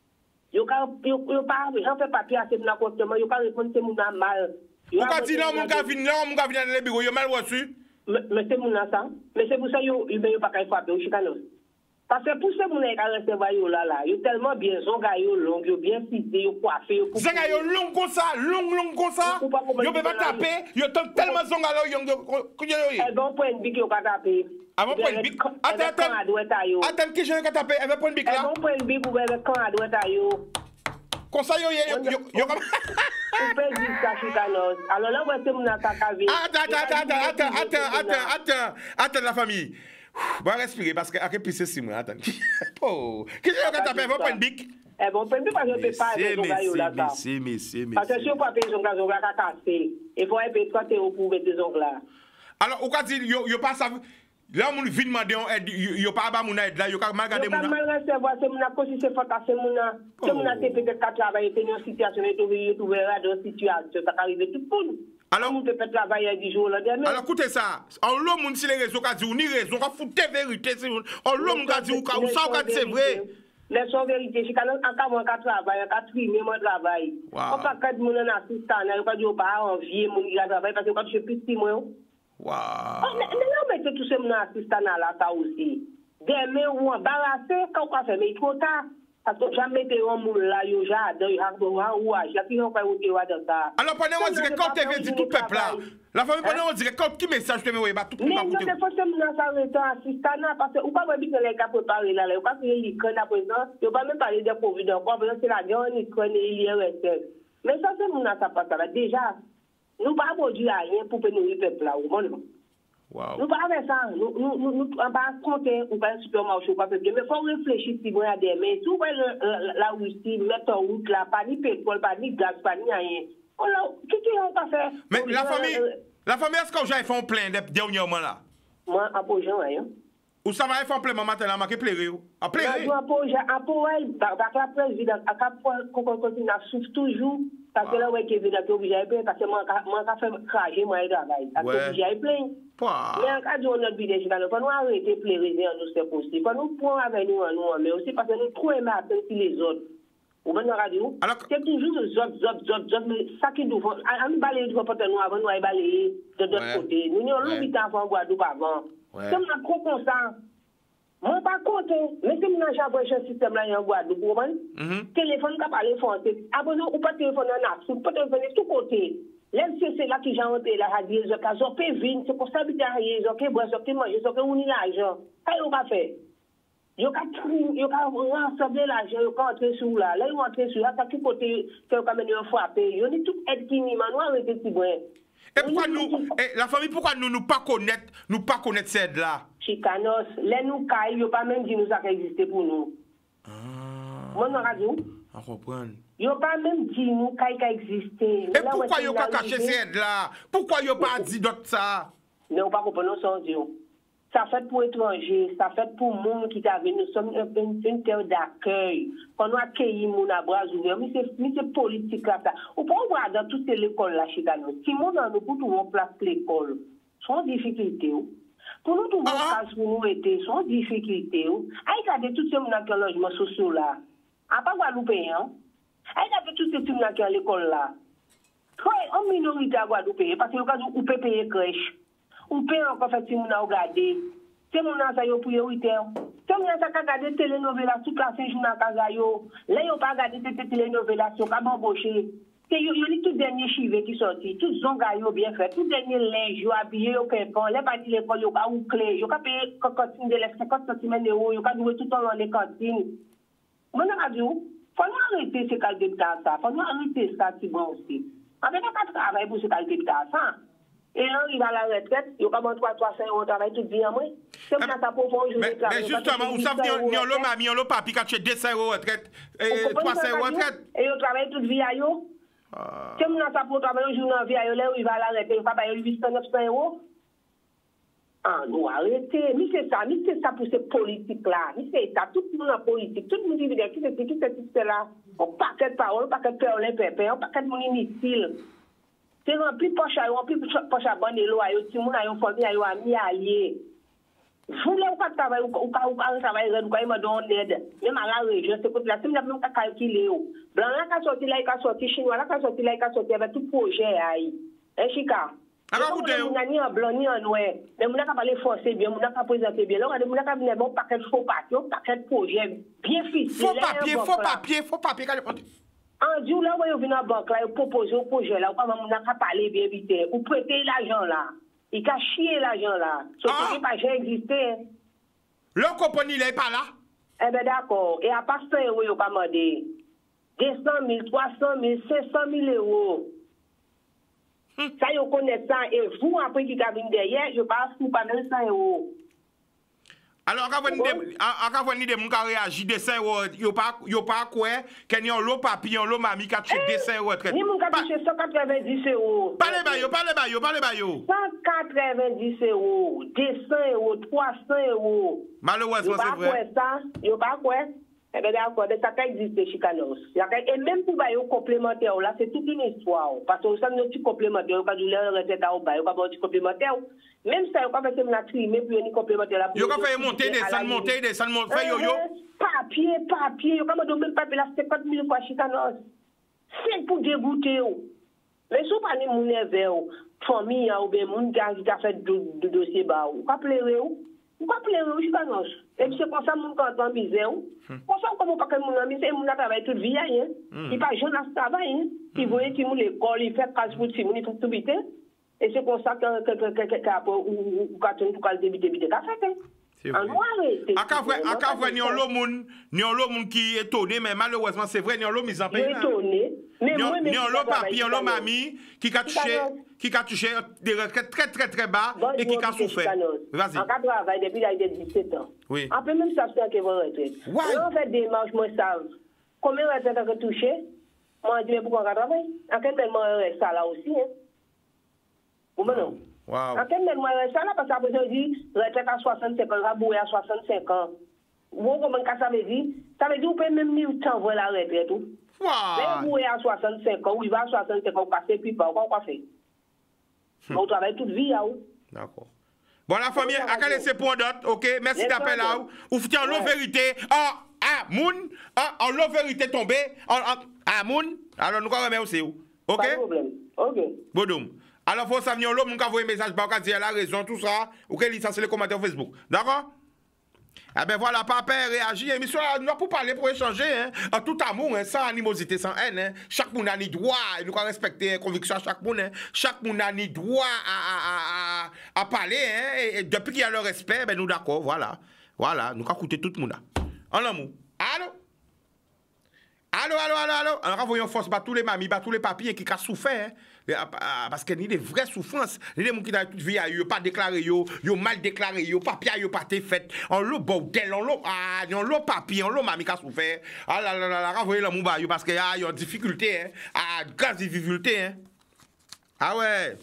Yo ka yo yo pas en fait papier assez dans comportement, yo ka répondre c'est mon mal. Ou ka dit non mon ka vinn, non mon ka vinn dans les bureaux, yo mal reçu. Mais c'est mon ça. Mais c'est pour ça yo yo pas ka frapper au chicanos. Parce que pour ce monde qui a recevoir yo là là, yo tellement bien zonga yo long, yo bien cité, yo coiffé, yo zonga yo long comme ça, long long comme ça. Yo peut pas taper, yo tellement zonga là yo yo yo. Elle bon point bic yo ka taper. Ah bon point bic. Attends attends. Attends qui je ka taper, elle va point bic là. Elle bon point bic ou elle quand à droite yo. Comme ça yo yo yo comme on peut dire ça chicanos. Alors là on c'est mon attaque vie. Attends attends attends attends attends attends attends la famille. Bon, respirer parce que à quel pisse c'est moi attends. Oh, qui est-ce que tu appelles point bic? Eh bon, point bic parce que je peux pas avec ton gars là. Merci, merci, merci. Parce que si on pas payer son gars, on va casser. Il faut payer trois euros pour mettre des ongles là. Alors, on va dire yo yo pas ça là mon vient demander aide yo pas ba mon aide là yo pas mal garder mon. Yo pas mal recevoir c'est mon cause c'est fantastique c'est mon c'est mon c'est peut-être qu'à travailler c'est une situation et trouver trouver dans situation ça arrive tout le monde. Alors, on peut pas travailler dix jours là. Alors, écoutez ça. En l'homme, si les réseaux qu'a dit, ou ni raison, qu'a foutu vérité. En l'homme, qu'a dit, ou ça, qu'a dit, c'est vrai. Les sont vérité. Si quand on a travaillé, on a trié mon travail. On peut pas dire mon assistant, on peut dire pas envier mon travail parce que quand je suis petit, moi. Waouh. Mais non, mais tout ce mon assistant là, ça aussi. Demain, ou embarrassé, quand on fait, mais trop tard. Parce que jamais été un moule là, yo j'adore, yo a ou a, j'ai pas où tu vas dans ça. Alors pendant on dirait quand tu veux dire tout peuple là. La famille pendant on dirait quand qui message tu veux envoyer pas tout le monde. Mais c'est forcément dans ça retour assistant parce que ou pas bien les cas préparer là, ou pas que les crânes à présent, yo pas même parler de Covid encore, parce que c'est la guerre ni crâne et il y a mais ça c'est mon ça passe là déjà. Nous pas produire rien pour nourrir peuple là au monde. Wow. Nous pas avec ça, nous nous nous on va compter ou pas supermarché pas parce que mais faut réfléchir si vous avez mais si vous la Russie mettre en route là pas ni pétrole pas ni gaz pas ni rien. On là qu'est-ce qu'on va faire? Mais la famille la famille est-ce que j'ai fait un plein dernièrement là? Moi approche rien. Ou ça va faire un plein matin là marqué pleurer ou à pleurer. Moi approche approche parce que la président à cap qu'on continue à souffrir toujours Parce que là, ouais, Kevin a été obligé de payer parce que moi, moi, j'ai fait cracher, moi, je travaille. Parce que obligé de payer. Mais en cas de notre vie, il faut nous arrêter de pleurer en nous, c'est possible. Il faut nous prendre avec nous, nous, mais aussi parce que nous trop aimons attendre les autres. Vous voyez la radio? C'est toujours zop, zop, zop, zop, mais ça qui nous faut. On nous balaye du côté nous avant, nous allons balayer de l'autre côté. Nous n'avons pas huit ans avant Guadeloupe avant. C'est un trop constant. Moi, par contre, mais si nous avons un système là en Guadeloupe, vous comprenez? Téléphone qui parle français. Après, ou pas téléphone en Afrique, ou pas téléphone de tous côtés. L'M C C là qui j'ai rentré là, a dit, ils ont fait vin, c'est pour ça qu'ils ont fait boire, ils ont fait manger, ils ont fait unir l'argent. Qu'est-ce qu'ils ont fait? Ils ont rassemblé l'argent, ils ont rentré sur là. Là, ils ont rentré sur là, ça qui côté, qu'ils ont amené un frapper. Ils ont dit tout aide qui n'y m'a nous arrêté de boire. Et pourquoi nous, et la famille, pourquoi nous nous pas connaître, nous pas connaître cette aide-là? Chicanos, les nous caillent, ils n'ont pas même dit nous ça qui existé pour nous. Ah. Moi, on a radio. On comprend. Ils n'ont pas même dit nous caillent qui existé. Et pourquoi ils n'ont pas caché cette aide-là? Pourquoi ils n'ont pas dit d'autre ça? Mais on ne pas comprendre sans dire. Ça fait pour étrangers, ça fait pour le monde qui t'a venu. Nous sommes une, une terre d'accueil. On a accueilli mon à bras ouverts. Mais c'est politique là. On peut voir dans toutes les écoles là, chez nous. Si nous avons pour tout le monde place l'école, sont en difficulté. Pour nous, tout le monde, pour nous, était, sont en difficulté. Regardez tous ces gens qui ont logement social là. À pas Guadeloupéen. Regardez tous ces gens qui ont l'école là. Très en minorité à Guadeloupe, parce que vous pouvez payer crèche. Ou paye encore fait si vous avez regardé. C'est mon asa yo priorité. C'est mon asa qui a regardé télénovelas toute la fin journée à Kazayo. Là, ils n'ont pas regardé cette télénovelas, ils ont embauché. C'est yo li tout dernier chivet qui sorti, tout zonga yo bien fait, tout dernier linge yo habillé yo pépon, les parties l'école yo ka ou clé, yo ka payer cantine de l'Est cinquante centimes d'euros, yo ka jouer tout le temps dans les cantines. Mon radio, faut nous arrêter ces calculs ça, faut nous arrêter ça si bon aussi. On ne peut pas travailler pour ces calculs ça. Et là, il va à la retraite, il va avoir trois cents euros de travail tout bien, moi. C'est comme ça pour faire un jour de travail. Mais justement, vous savez, il y a l'homme, il y a l'homme, papi, quand tu as deux cents euros de retraite, et trois cents euros de retraite. Et il travaille toute vie à eux. C'est comme ça pour travailler un jour dans la vie à eux, là, il va à la retraite, il va payer huit cents, neuf cents euros. Ah, nous arrêtez. Mais c'est ça, mais c'est ça pour ces politiques-là. Mais c'est ça, tout le monde en politique, tout le monde dit, qui c'est qui c'est là? On paquet de paroles, on paquet de paroles, on paquet de monde inutile. C'est rempli de poche à eux, rempli de poche à bonne et l'eau à eux, si moun a yon famille à eux, amis alliés. Vous ne pas travailler, ou pas travailler, ou pas me donner aide. Même à la région, c'est pour la semaine, nous avons calculé. Blanc là, qui a sorti là, il a sorti chinois là, qui a sorti là, il a sorti avec tout projet. Hein, Chica? Alors, vous avez ni en blanc, ni en noir. Mais vous n'avez pas parlé français bien, vous n'avez pas présenté bien. Là, vous n'avez pas venir bon paquet de faux papiers, paquet de projets bien ficelés. Faux papier, faux papier, faux papier, en Dieu, là, vous venez en banque, là, vous proposez un projet, là, vous n'avez pas parlé bien vite, vous prêtez l'argent, là. Il a chié l'argent, là. Ce qui n'a pas existé. Le compagnie, il n'est pas là? Eh bien, d'accord. Et à part cent euros, il n'a pas demandé. deux cent mille, trois cent mille, cinq cent mille euros. Ça, vous connaissez ça. Et vous, après qui avez derrière, je pense que vous pas même cent euros. Alors, quand vous avez des gens qui réagissent, des cent euros, il n'y a pas quoi, qu'il y a un lot papier, un lot mamie qui a touché deux cents euros. Ni mon qui a touché cent quatre-vingt-dix euros. Parlez bayo, parlez bayo, parlez bayo. cent quatre-vingt-dix euros, deux cents euros, trois cents euros. Malheureusement, c'est vrai. Il n'y a pas quoi. Eh bien, d'accord, ça peut exister, Chicanos. Et même pour les complémentaires, là, c'est toute une histoire. Parce que ça, nous avons complémentaires, on va nous leur retraite à Oba, on va avoir des complémentaires. Même ça, on va faire une trimé, puis une complémentaire. Vous avez fait monter, descendre, monter, descendre, monter, faire yo-yo. Papier, papier, on va donner même papier, là, cinquante mille fois, Chicanos. C'est pour dégoûter. Mais si vous parlez de mon verre, famille, ou bien mon gars qui a fait de dossier, vous va pleurer. Vous va pleurer, Chicanos. Et puis c'est comme ça, mon quand en misère. Pour ça, comme pas que mon ami, c'est mon travail toute vie, hein. Il pas jeune à ce travail, il voyait qu'il m'a l'école, il fait casse pour tout, il faut tout biter. Et c'est comme ça que que ou quand on peut débiter biter qu'a fait. En noir, c'est. À quand vrai, à quand vrai, ni on l'homme, ni on l'homme qui est étonné, mais malheureusement c'est vrai, ni on l'homme mis en paix. Étonné. Mais moi, ni on l'homme papier, on l'homme ami qui a touché, qui a touché des retraites très très très bas et qui a souffert. Vas-y. En cas de travail depuis l'âge de dix-sept ans. Oui. Après même ça, c'est que vous retraite. Là, on fait des marches, moi savent. Combien de retraites ont touché? Moi, je dis, mais pourquoi on travaille? En quel moment reste ça là aussi, hein? Ou non? Wow. En quel moment reste ça là? Parce qu'après, on dit, retraite à soixante-cinq ans, raboué à soixante-cinq ans. Vous comprenez ce que ça veut dire? Ça veut dire qu'on peut même nous t'envoyer la retraite. Mais vous êtes à soixante-cinq ans, ou il va à soixante-cinq ans, passer puis pas, on va faire. On travaille toute vie à vous. D'accord. Bon, la famille, à quel laisser pour d'autres, ok? Merci d'appel à vous. Ou faites en l'eau vérité. Ah, ah, moun, ah, en l'eau vérité tombé. Ah, moun, alors nous allons remettre aussi. Ok? Pas de problème. Ok. Bodoum. Alors, faut savoir, l'eau, nous envoyer un message, par dire la raison, tout ça. Ok, ça, c'est les commentaires Facebook. D'accord? Eh bien voilà, papa réagit. Émission, nous pour parler, pour échanger, hein, en tout amour, hein, sans animosité, sans haine. Hein. Chaque monde a ni droit, et nous devons respecter les convictions à chaque monde. Hein. Chaque monde a ni droit à, à, à, à parler. Hein, et, et depuis qu'il y a le respect, ben nous d'accord, voilà. Voilà, nous avons écouté tout le monde. En amour. Allô? Allô, allô, allô, allô? Alors, voyons force, bah, tous les mamies, bah, tous les papiers qui ont souffert. Hein. Parce qu'il y a des vraies souffrances. Il y a des gens qui ont toute vie, ils n'ont pas déclaré, ils ont mal déclaré, ils ont papier, ils n'ont pas été fait. On l'a bordel, on l'a ah, on l'a papier, on l'a mamie qui a souffert. Ah là là là là, renvoyez le mouba, parce qu'il y a une difficulté, hein. Ah, grande difficulté, hein. Ah ouais.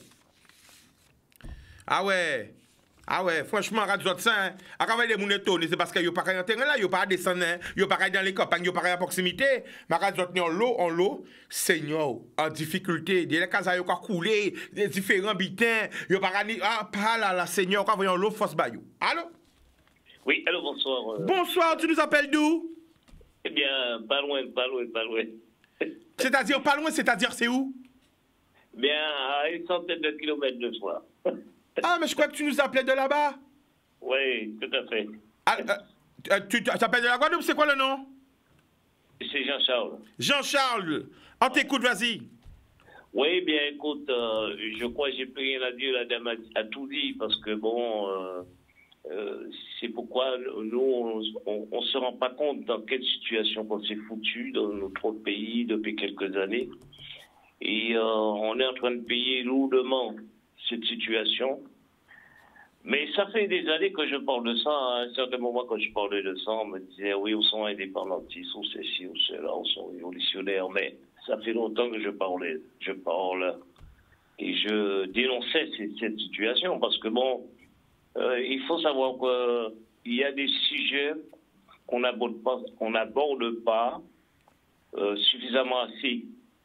Ah ouais. Ah ouais, franchement, Radio ça, à quand les gens étonnés, c'est parce qu'ils n'ont pas qu'à terrain là, ils n'ont pas à descendre, ils n'ont pas qu'à dans les campagnes, ils n'ont pas qu'à à proximité. Mais Radio en l'eau, en l'eau, Seigneur, en difficulté, des cas ils ont coulé, des différents bitins, ils n'ont pas qu'à ah, pas là, là, Seigneur, quand voyons l'eau, force bayou. Allô? Oui, allô, bonsoir. Euh... Bonsoir, tu nous appelles d'où? Eh bien, pas loin, pas loin, pas loin. C'est-à-dire, pas loin, c'est-à-dire, c'est où? Bien, à une centaine de kilomètres de soi. Ah, mais je crois que tu nous appelais de là-bas. Oui, tout à fait. Ah, euh, tu t'appelles de la Guadeloupe, c'est quoi le nom? C'est Jean-Charles. Jean-Charles, on t'écoute, vas-y. Oui, bien, écoute, euh, je crois que j'ai plus rien à dire, la dame a, a tout dit, parce que bon, euh, euh, c'est pourquoi nous, on ne se rend pas compte dans quelle situation on s'est foutu dans notre pays depuis quelques années. Et euh, on est en train de payer lourdement cette situation. Mais ça fait des années que je parle de ça. À un certain moment, quand je parlais de ça, on me disait, oui, on sont indépendantistes, on sait ci, on sait là, on sont révolutionnaires. Mais ça fait longtemps que je parlais, je parle. Et je dénonçais cette, cette situation. Parce que bon, euh, il faut savoir qu'il y a des sujets qu'on n'aborde pas, qu'on n'aborde pas euh, suffisamment assez.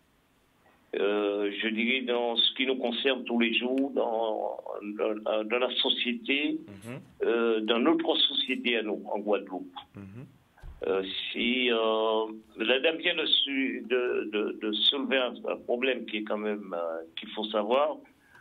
Euh, je dirais dans ce qui nous concerne tous les jours, dans, dans, dans la société, mm-hmm. euh, dans notre société à nous, en Guadeloupe. Mm-hmm. euh, si euh, la dame vient de, de, de, de soulever un, un problème qui est quand même, euh, qu'il faut savoir,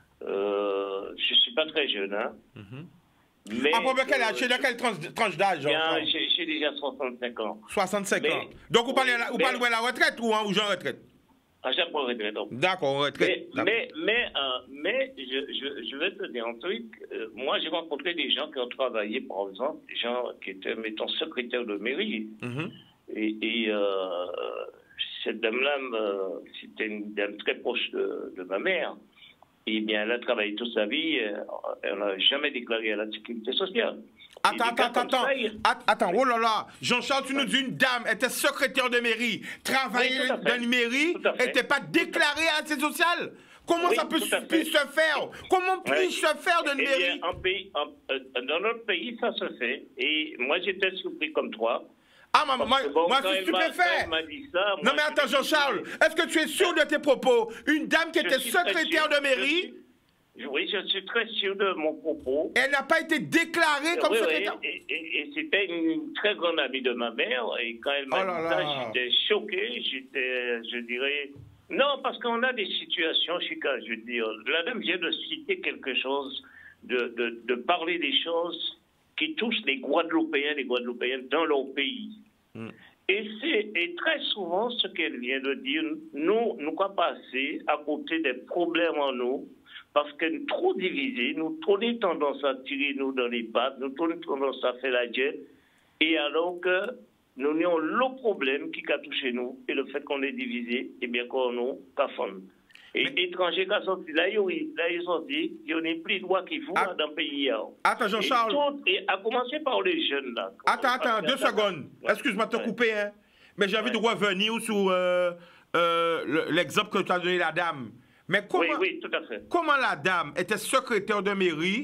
euh, je ne suis pas très jeune, hein. Mm-hmm. Mais, ah, bon, mais quel âge, euh, dans quelle tranche, tranche d'âge? J'ai déjà soixante-cinq ans. soixante-cinq mais, ans. Donc, vous parlez, vous mais, parlez de la retraite ou, hein, ou en retraite? À chaque fois, retraite. D'accord, retraite. Mais, mais, mais, euh, mais je, je, je vais te dire un truc. Euh, moi, j'ai rencontré des gens qui ont travaillé, par exemple, des gens qui étaient, mettons, secrétaires de mairie. Mm-hmm. Et, et euh, cette dame-là, c'était une dame très proche de, de ma mère. Et bien, elle a travaillé toute sa vie. Elle n'a jamais déclaré à la sécurité sociale. Attends, attends, attends, il... attends, oh là là, Jean-Charles, tu nous dis une dame était secrétaire de mairie, travaillait oui, dans une mairie, n'était pas déclarée à la sécurité sociale. Comment oui, ça peut puis se faire? Comment puis-je se faire d'une mairie? En pays, en, euh, dans notre pays, ça se fait. Et moi, j'étais surpris comme toi. Ah, moi, moi, bon, moi je suis stupéfait. Non, mais attends, Jean-Charles, est-ce que tu es sûr de tes propos? Une dame qui était secrétaire de mairie... Oui, je suis très sûr de mon propos. Elle n'a pas été déclarée comme oui, secrétaire? Oui, et, et, et c'était une très grande amie de ma mère. Et quand elle m'a oh dit ça, j'étais choqué. J'étais, je dirais... Non, parce qu'on a des situations, Chica, je veux dire. La dame vient de citer quelque chose, de, de, de parler des choses qui touchent les Guadeloupéens, les Guadeloupéennes dans leur pays. Mm. Et, c'est, et très souvent, ce qu'elle vient de dire, nous, nous pas passer à côté des problèmes en nous, parce que nous trop divisés, nous trop avons tendance à tirer nous dans les pattes, nous trop avons tendance à faire la guerre, et alors que nous avons le problème qui a touché nous, et le fait qu'on est divisé, et bien qu'on nous cafone. Et mais... étrangers qui sont sortis, là, oui, là, ils sont sortis, il y a plus de droits qu'il faut ah. dans le pays. Attends, Jean-Charles. Et, et à commencer par les jeunes, là. Attends, attends, deux secondes. Ouais. Excuse-moi de te ouais. couper, hein. Mais j'ai envie ouais. de revenir sur euh, euh, l'exemple que tu as donné la dame. Mais comment, oui, oui, tout à fait. Comment la dame était secrétaire de mairie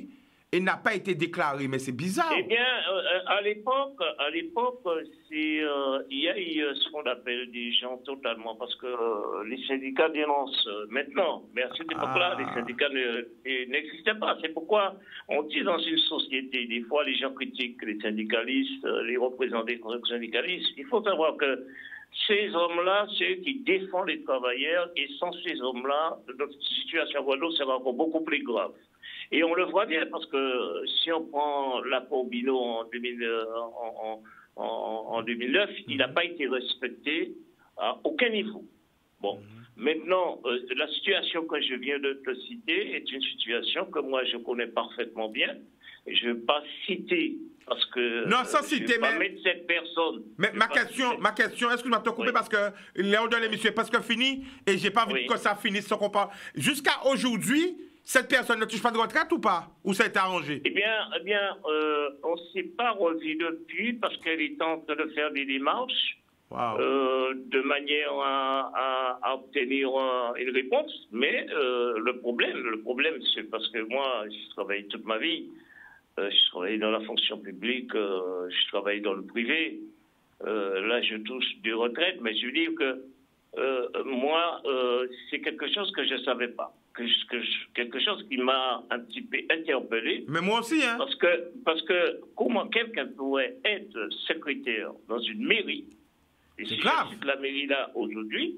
et n'a pas été déclaré. Mais c'est bizarre. Eh bien, euh, à l'époque, à l'époque, c'est euh, il y a eu euh, ce qu'on appelle des gens totalement, parce que euh, les syndicats dénoncent euh, maintenant, mais à cette époque-là, Ah. les syndicats ne- n'existaient pas. C'est pourquoi on dit dans une société, des fois les gens critiquent les syndicalistes, euh, les représentants des syndicalistes. Il faut savoir que ces hommes-là, c'est eux qui défendent les travailleurs, et sans ces hommes-là, notre situation à Guadeloupe sera encore beaucoup plus grave. Et on le voit bien, parce que si on prend l'apport Bino en, deux mille, euh, en, en, en, en deux mille neuf, il n'a pas été respecté à aucun niveau. Bon, maintenant, euh, la situation que je viens de te citer est une situation que moi je connais parfaitement bien. Je ne vais pas citer, parce que Non, sans euh, citer, je vais pas mais- mettre cette personne. Mais Je vais ma pas question, citer. ma question, excuse-moi de te couper Oui. parce que Léon de l'émission est presque fini et j'ai pas envie Oui. que ça finisse sans qu'on parle. Jusqu'à aujourd'hui, cette personne ne touche pas de retraite ou pas? Ou ça a été arrangé? Eh bien, eh bien euh, on ne s'est pas revu depuis, parce qu'elle est en train de faire des démarches. Wow. Euh, de manière à, à- à obtenir euh, une réponse. Mais euh, le problème, le problème, c'est parce que moi, j'ai travaillé toute ma vie. Euh, je travaille dans la fonction publique, euh, je travaille dans le privé. Euh, là, je touche des retraites, mais je veux dire que euh, moi, euh, c'est quelque chose que je ne savais pas. Que je- que je- quelque chose qui m'a un petit peu interpellé. Mais moi aussi, hein? Parce que, parce que comment quelqu'un pourrait être secrétaire dans une mairie, et C'est si grave. je cite la mairie là aujourd'hui,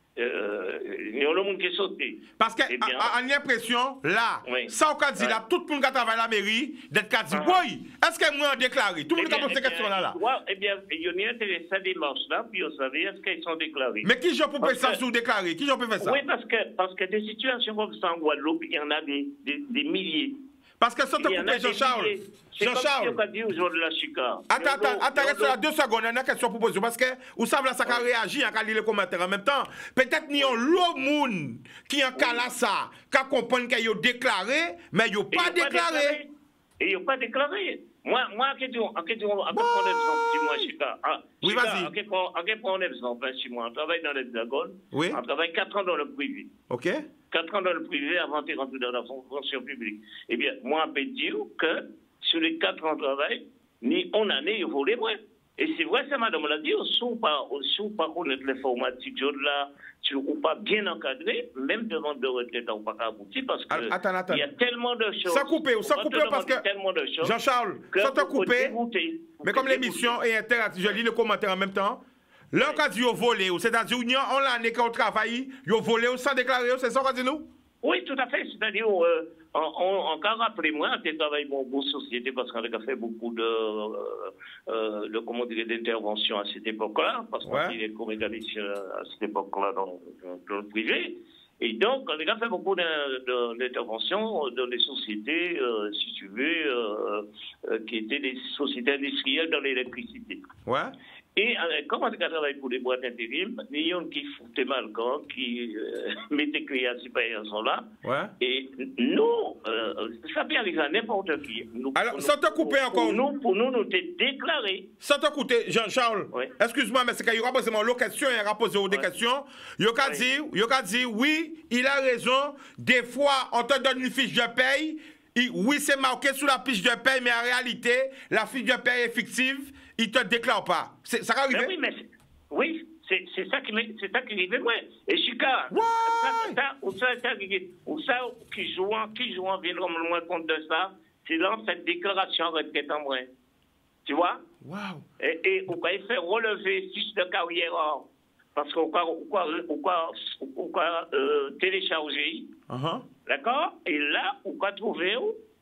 euh, il y a le monde qui est sauté. Parce Eh bien, qu'en l'impression, là, Oui. ça on a dit Ouais. là, tout le monde qui travaille à la mairie, d'être qu'à dire, Ah. oui, est-ce que moi on déclaré? Tout le eh monde qui a bien, posé cette eh question-là. bien, Là. ouais, eh bien, il y a une intérêt cette démarche-là, puis on savait est-ce qu'ils sont déclarés. Mais qui j'en peut Parce faire ça que- sous déclaré? Qui j'en peut faire ça? Oui, parce que, parce que des situations comme ça en Guadeloupe, il y en a des, des, des milliers. Parce que sans te Il y en a couper, des Jean-Charles. milliers. C'est comme si Jean-Charles. on a dit aux gens de la Chica. Attends, attends, Yodo, attends, reste Yodo. là deux secondes, il y a une question pour poser. Parce que, vous savez, là, ça a réagi, il y a lire les commentaires en même temps. Peut-être qu'il y a l'autre monde qui en cas là, ça, qui comprend qu'il a déclaré, mais il n'a Et pas ils ont déclaré. Et ils n'ont pas déclaré. Moi, moi, en question, en question, en question, prendre exemple, si moi, Chica. Ah, Oui, Chica, vas-y. En question, en question, prendre exemple, hein, si moi, on travaille dans l'Hexagone. Oui. On travaille quatre ans dans le privé. OK? Quatre ans dans le privé avant de rentrer dans la fonction publique. Eh bien, moi, je peux dire que sur les quatre ans de travail, ni en année, il vaut les moins. Et c'est vrai, ça, madame l'a dit, si on pas, si on pas connaître l'informatique, là, si on pas bien encadré, même demande de retraite, on pas aboutir parce que Attends, attends. il y a tellement de choses. Sans couper, sans On va te couper parce demander que. tellement de choses Jean-Charles, que sans te vous pouvez couper. dégoûter. Vous Mais comme pouvez l'émission est interactive, je lis le commentaire en même temps. Là, on a dit au volé, c'est-à-dire, on l'année quand on travaille, ils ont volé sans déclarer, c'est ça qu'on dit nous? Oui, tout à fait. C'est-à-dire, euh, on, on, on quand rappelez-moi, on travaille dans une société parce qu'on a fait beaucoup de, euh, euh, de comment dire, d'interventions à cette époque-là, parce qu'on Ouais. était commercialistes à cette époque-là dans, dans le privé. Et donc, on a fait beaucoup d'in- de- d'interventions dans des sociétés, euh, si tu veux, euh, euh, qui étaient des sociétés industrielles dans l'électricité. Ouais. Et euh, comme on a travaillé pour les boîtes intérim, il y en a qui foutaient mal quand, qui euh, mettaient que les supérieurs sont là. Ouais. Et nous, euh, ça peut arriver à n'importe qui. Nous, Alors, pour sans nous- te couper pour, encore. Pour nous, pour nous, nous t'es déclaré. Sans te couper, Jean-Charles, Oui. excuse-moi, mais c'est qu'il y aura posé mon question, il y aura posé des Ouais. questions. Il y a Oui. dit, il y a dit, oui, il a raison. Des fois, on te donne une fiche de paye. Et oui, c'est marqué sur la fiche de paye, mais en réalité, la fiche de paye est fictive. Il ne te déclare pas. C'est- Ça va arriver? Ben oui, mais c'est- oui, c'est c'est ça qui m'est- c'est ça qui arrive moi. Et Chica, Ouais. ça, ça, ou ça, ça, qui- ou ça qui joue, qui joue, vient le moins compte de ça, c'est dans cette déclaration retraite en vrai. Tu vois? Wow. Et, et on va faire relever fiche de carrière hein, parce qu'on va, on va, on va, on va euh, télécharger, Uh-huh. d'accord? Et là, on va trouver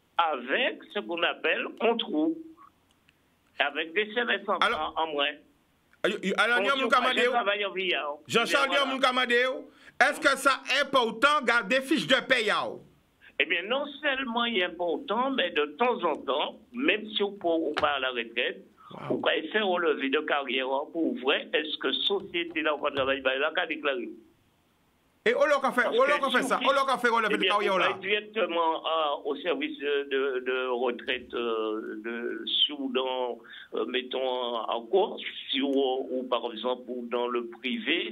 avec ce qu'on appelle un trou, avec des C V S en, Alors- en, en vrai. Alors, il y a un On homme qui m'a dit, travaille en V I A. Jean-Charles, il y a un homme qui m'a dit, est-ce que ça est important de garder fiche de paye? Là? Eh bien, non seulement il est important, mais de temps en temps, même si on part à la retraite, on va faire relever de carrière pour vrai, est-ce que société là, on va travailler là, qu'a déclaré? Et on leur a fait, Parce on leur que a fait si ça, on- on leur a fait relever Eh de bien, carrière on là. va directement à- au service de, de, de retraite euh, de sous dans, euh, mettons, en cours, si ou, ou par exemple ou dans le privé,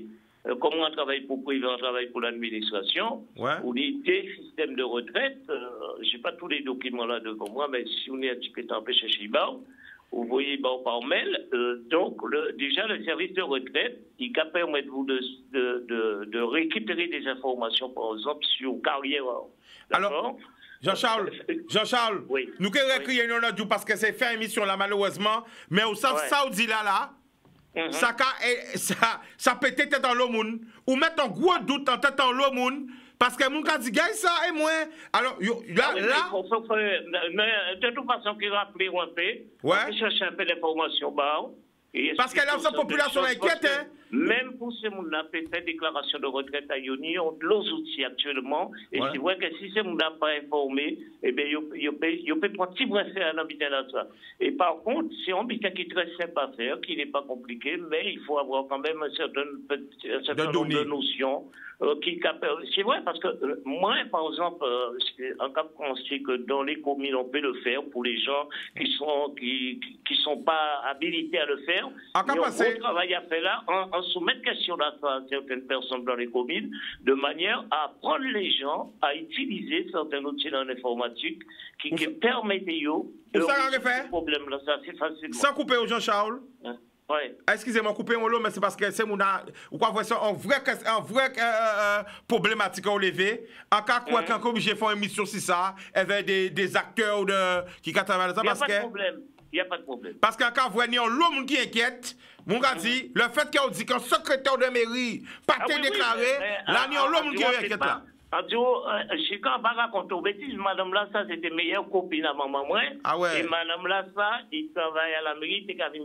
euh, comment on travaille pour privé, on travaille pour l'administration, ouais. ou des systèmes de retraite. Euh, je n'ai pas tous les documents là devant moi, mais si on est un petit peu tempé chez Chibao, vous voyez bon, par mail, euh, donc le, déjà le service de retraite, il va permettre vous de, de, de, de récupérer des informations, par exemple, sur carrière. Alors, Jean-Charles, Jean-Charles, oui. nous qui récrire une autre parce que c'est fait émission là malheureusement, mais au South ouais. Saudi là là, mm-hmm. ça, ça, ça peut être tête dans le monde, ou mettre un gros doute en tête dans le monde. Parce que mon cas dit, gagne ça et moi. Alors, yo, là, ah oui, là. Faut, faut, faut, mais de toute façon, qu'il rappelle un peu, ouais. on cherche un peu d'informations. Bah, parce que là, sa population est inquiète. Hein? Même pour ces gens qui ont fait déclaration de retraite à Yoni, on a los outils actuellement. Et ouais. c'est vrai que si ces gens n'ont pas informé, eh bien, ils peuvent prendre petit breffer à un habitant là ça. Et par contre, c'est un habitant qui est très simple à faire, qui n'est pas compliqué, mais il faut avoir quand même un certain, un certain de nombre de notions. Euh, qui, c'est vrai parce que euh, moi, par exemple, euh, en cas on sait que dans les communes, on peut le faire pour les gens qui sont qui qui sont pas habilités à le faire. En il y a un gros travail à faire là, en, en soumettre question là à certaines personnes dans les communes, de manière à apprendre les gens à utiliser certains outils dans l'informatique qui, qui permettent de résoudre ce problème-là. Ça, c'est facile. Sans couper au Jean-Charles. Hein? Ouais. Excusez-moi, couper mon lot, mais c'est parce que c'est mon ou quoi ça un vrai un vrai euh, euh, problématique à relever. En cas quoi, quand comme j'ai fait une émission sur ça, il y avait des, des acteurs de qui travaillent ça parce que. Il n'y a pas de problème. Il n'y a pas de problème. Parce qu'en cas vous voyez un lot qui inquiète, mon gars dit le fait qu'on dit qu'un secrétaire de mairie pas ah, oui, déclaré, oui, là il y a un lot qui inquiète là. En tout cas, je ne pas raconter aux bêtises, madame là, ça c'était meilleure copine à maman moi. Ah ouais. Et madame là, ça, il travaille à la mairie, il était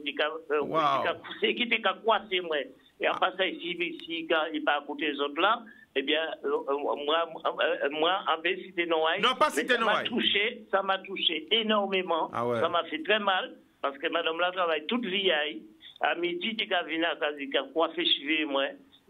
poussé, qui était coincé moi. Et après ça, ici, ici, quand il pas à côté des autres là, eh bien, euh, moi, euh, moi, en fait, c'était Noailles. Non, pas c'était Noailles. Ça m'a touché, ça m'a touché énormément. Ah ouais. Ça m'a fait très mal, parce que madame là travaille toute vie. À midi, il a venu à casa, il a coiffé cheveux, moi.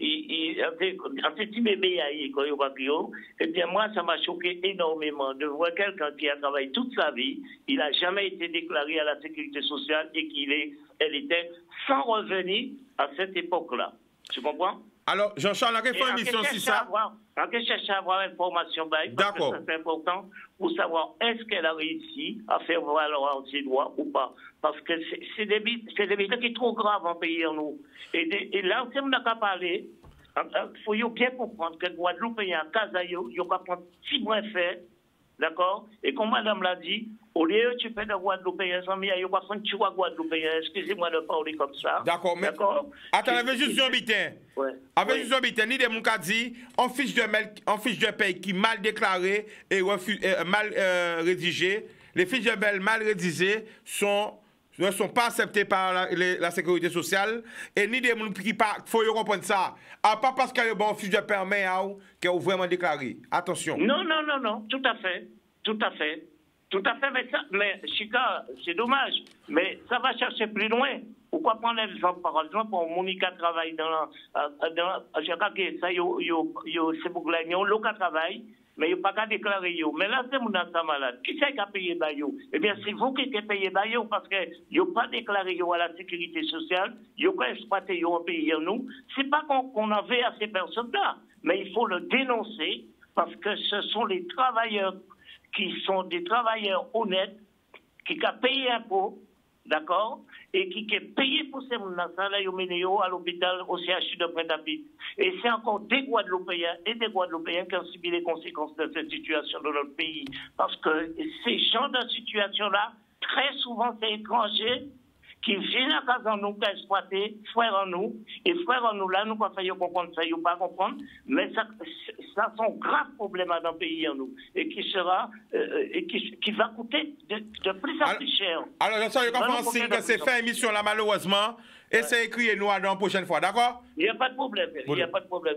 Il a fait un petit bébé quand il va. Eh bien, moi, ça m'a choqué énormément de voir quelqu'un qui a travaillé toute sa vie. Il n'a jamais été déclaré à la sécurité sociale et qu'elle était sans revenu à cette époque-là. Tu comprends? Alors, Jean-Charles, on a fait une émission sur ça. On peut chercher à avoir l'information, d'accord. C'est important pour savoir est-ce qu'elle a réussi à faire valoir ses droits ou pas. Parce que c'est des bêtises qui sont trop graves en pays en nous. Et, de, et là, si on n'a qu'à parler, il faut bien comprendre que Guadeloupe et un cas, il n'y a pas prendre six mois fait. D'accord? Et comme madame l'a dit, au lieu de tu fais de Guadeloupéens, il n'y a pas de tu vois Guadeloupéens. Excusez-moi de parler comme ça. D'accord, mais. D'accord? Attends, avec juste un bitin. Ouais. Avec juste un bitin, ni des gens qui dit, en fiche de en fiche de paye qui mal déclarée et refus, euh, mal euh, rédigée, les fiches de paye mal rédigées sont. ne sont pas acceptés par la, les, la sécurité sociale et ni des gens qui pas faut comprendre ça. À pas parce qu'il y a bon fiche de permis qui est vraiment déclaré. Attention. Non non non non, tout à fait. Tout à fait. Tout à fait, mais ça, mais Chica, c'est dommage, mais ça va chercher plus loin. Pourquoi prendre l'exemple, par exemple, Monica travaille dans la, dans, je crois que ça, yo, yo, yo, c'est pour que yo, l'autre travaille, mais il n'y a pas qu'à déclarer yo. Mais là, c'est mon enfant malade. Qui c'est qui a payé ba yo? Eh bien, c'est vous qui avez payé ba yo parce que yo pas déclaré yo à la sécurité sociale, yo pas exploité yo en pays en nous. C'est pas qu'on qu'on en veut à ces personnes-là, mais il faut le dénoncer parce que ce sont les travailleurs qui sont des travailleurs honnêtes, qui ont payé impôts, d'accord, et qui ont payé pour ces gens-là, là, ils ont mené à l'hôpital, au C H U de Pointe-à-Pitre. Et c'est encore des Guadeloupéens et des Guadeloupéens qui ont subi les conséquences de cette situation dans notre pays. Parce que ces gens de situation-là, très souvent, c'est étrangers qui viennent à casa en nous, qui exploiter, frères en nous, et frères en nous, là, nous, pas fait comprendre ça, ils pas comprendre, mais ça, ça sont graves problèmes dans le pays en nous, et qui sera, euh, et qui, qui va coûter de, de plus en plus cher. Alors, je sais qu'on signe que c'est fait émission là, malheureusement, et c'est écrit nous dans la prochaine fois, d'accord? Il n'y a pas de problème, il n'y a pas de problème,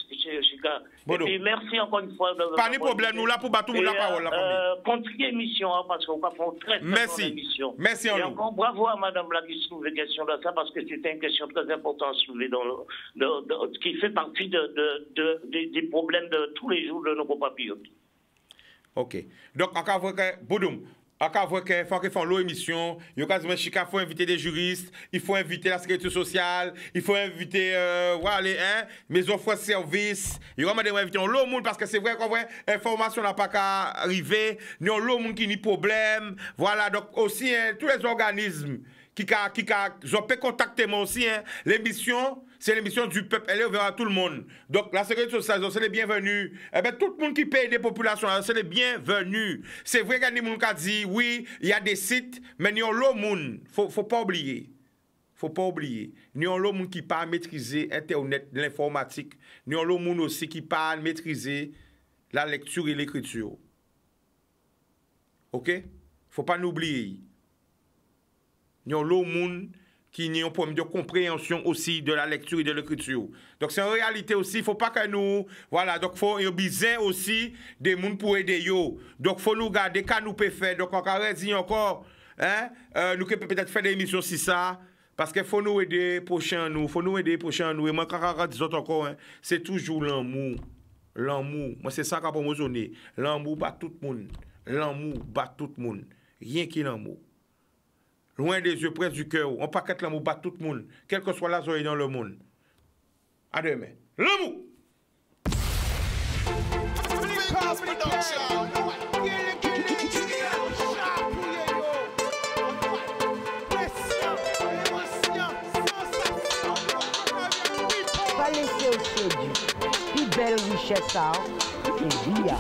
Chica. Et puis, merci encore une fois. Pas de problème, nous là pour battre tout la parole. Euh, continuez l'émission, parce qu'on va faire très très bonne émission. Merci, et encore bravo à madame là qui se trouve des questions de ça, parce que c'était une question très importante à soulever, dans le, de, de, qui fait partie de, de, de, de, des problèmes de tous les jours de nos compatriotes. Ok. Donc, encore que, Boudoum, Encore voir qu'il faut qu'ils font l'émission, il faut inviter des juristes, il faut inviter la sécurité sociale, il faut inviter euh, voilà, les hein, maisons de service, il faut inviter l'autre monde parce que c'est vrai qu'on voit l'information n'a pas qu'à arriver, nous avons l'autre monde qui n'a pas de problème, voilà, donc aussi hein, tous les organismes qui ont qui qui contacté moi aussi, hein, l'émission, c'est l'émission du peuple, elle est ouverte à tout le monde. Donc la sécurité sociale, c'est les bienvenus. Eh bien, tout le monde qui paye des populations, c'est les bienvenus. C'est vrai qu'il y a des gens qui disent, oui, il y a des sites, mais il y a l'autre monde. Il ne faut pas oublier. Il ne faut pas oublier. Il y a l'autre monde qui ne peut pas maîtriser Internet, l'informatique. Il y a l'autre monde aussi qui ne peut pas maîtriser la lecture et l'écriture. OK? Il ne faut pas nous oublier. Il y a l'autre monde qui ont un problème de compréhension aussi de la lecture et de l'écriture. Donc c'est en réalité aussi, il ne faut pas que nous... Voilà, donc il faut y besoin aussi des gens pour aider yo. Donc il faut nous garder quand nous pouvons faire. Donc encore dit encore, hein, euh, nous pouvons peut-être faire des émissions si ça, parce qu'il faut nous aider prochain nous, il faut nous aider prochain nous. Et moi quand je dis encore, hein, c'est toujours l'amour. L'amour. Moi c'est ça qu'on peut me l'amour bat tout le monde. L'amour bat tout le monde. Rien qui l'amour. Loin des yeux, près du cœur. On pas qu'être l'amour bat tout le monde, quelle que soit la zone dans le monde. À demain. L'amour! Pas laisser au sédu. Puis belle richesse, ça. Et bien.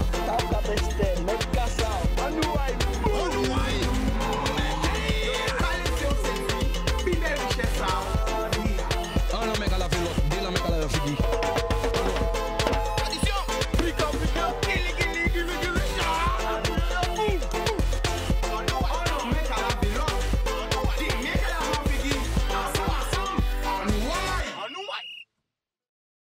Oh no, make a love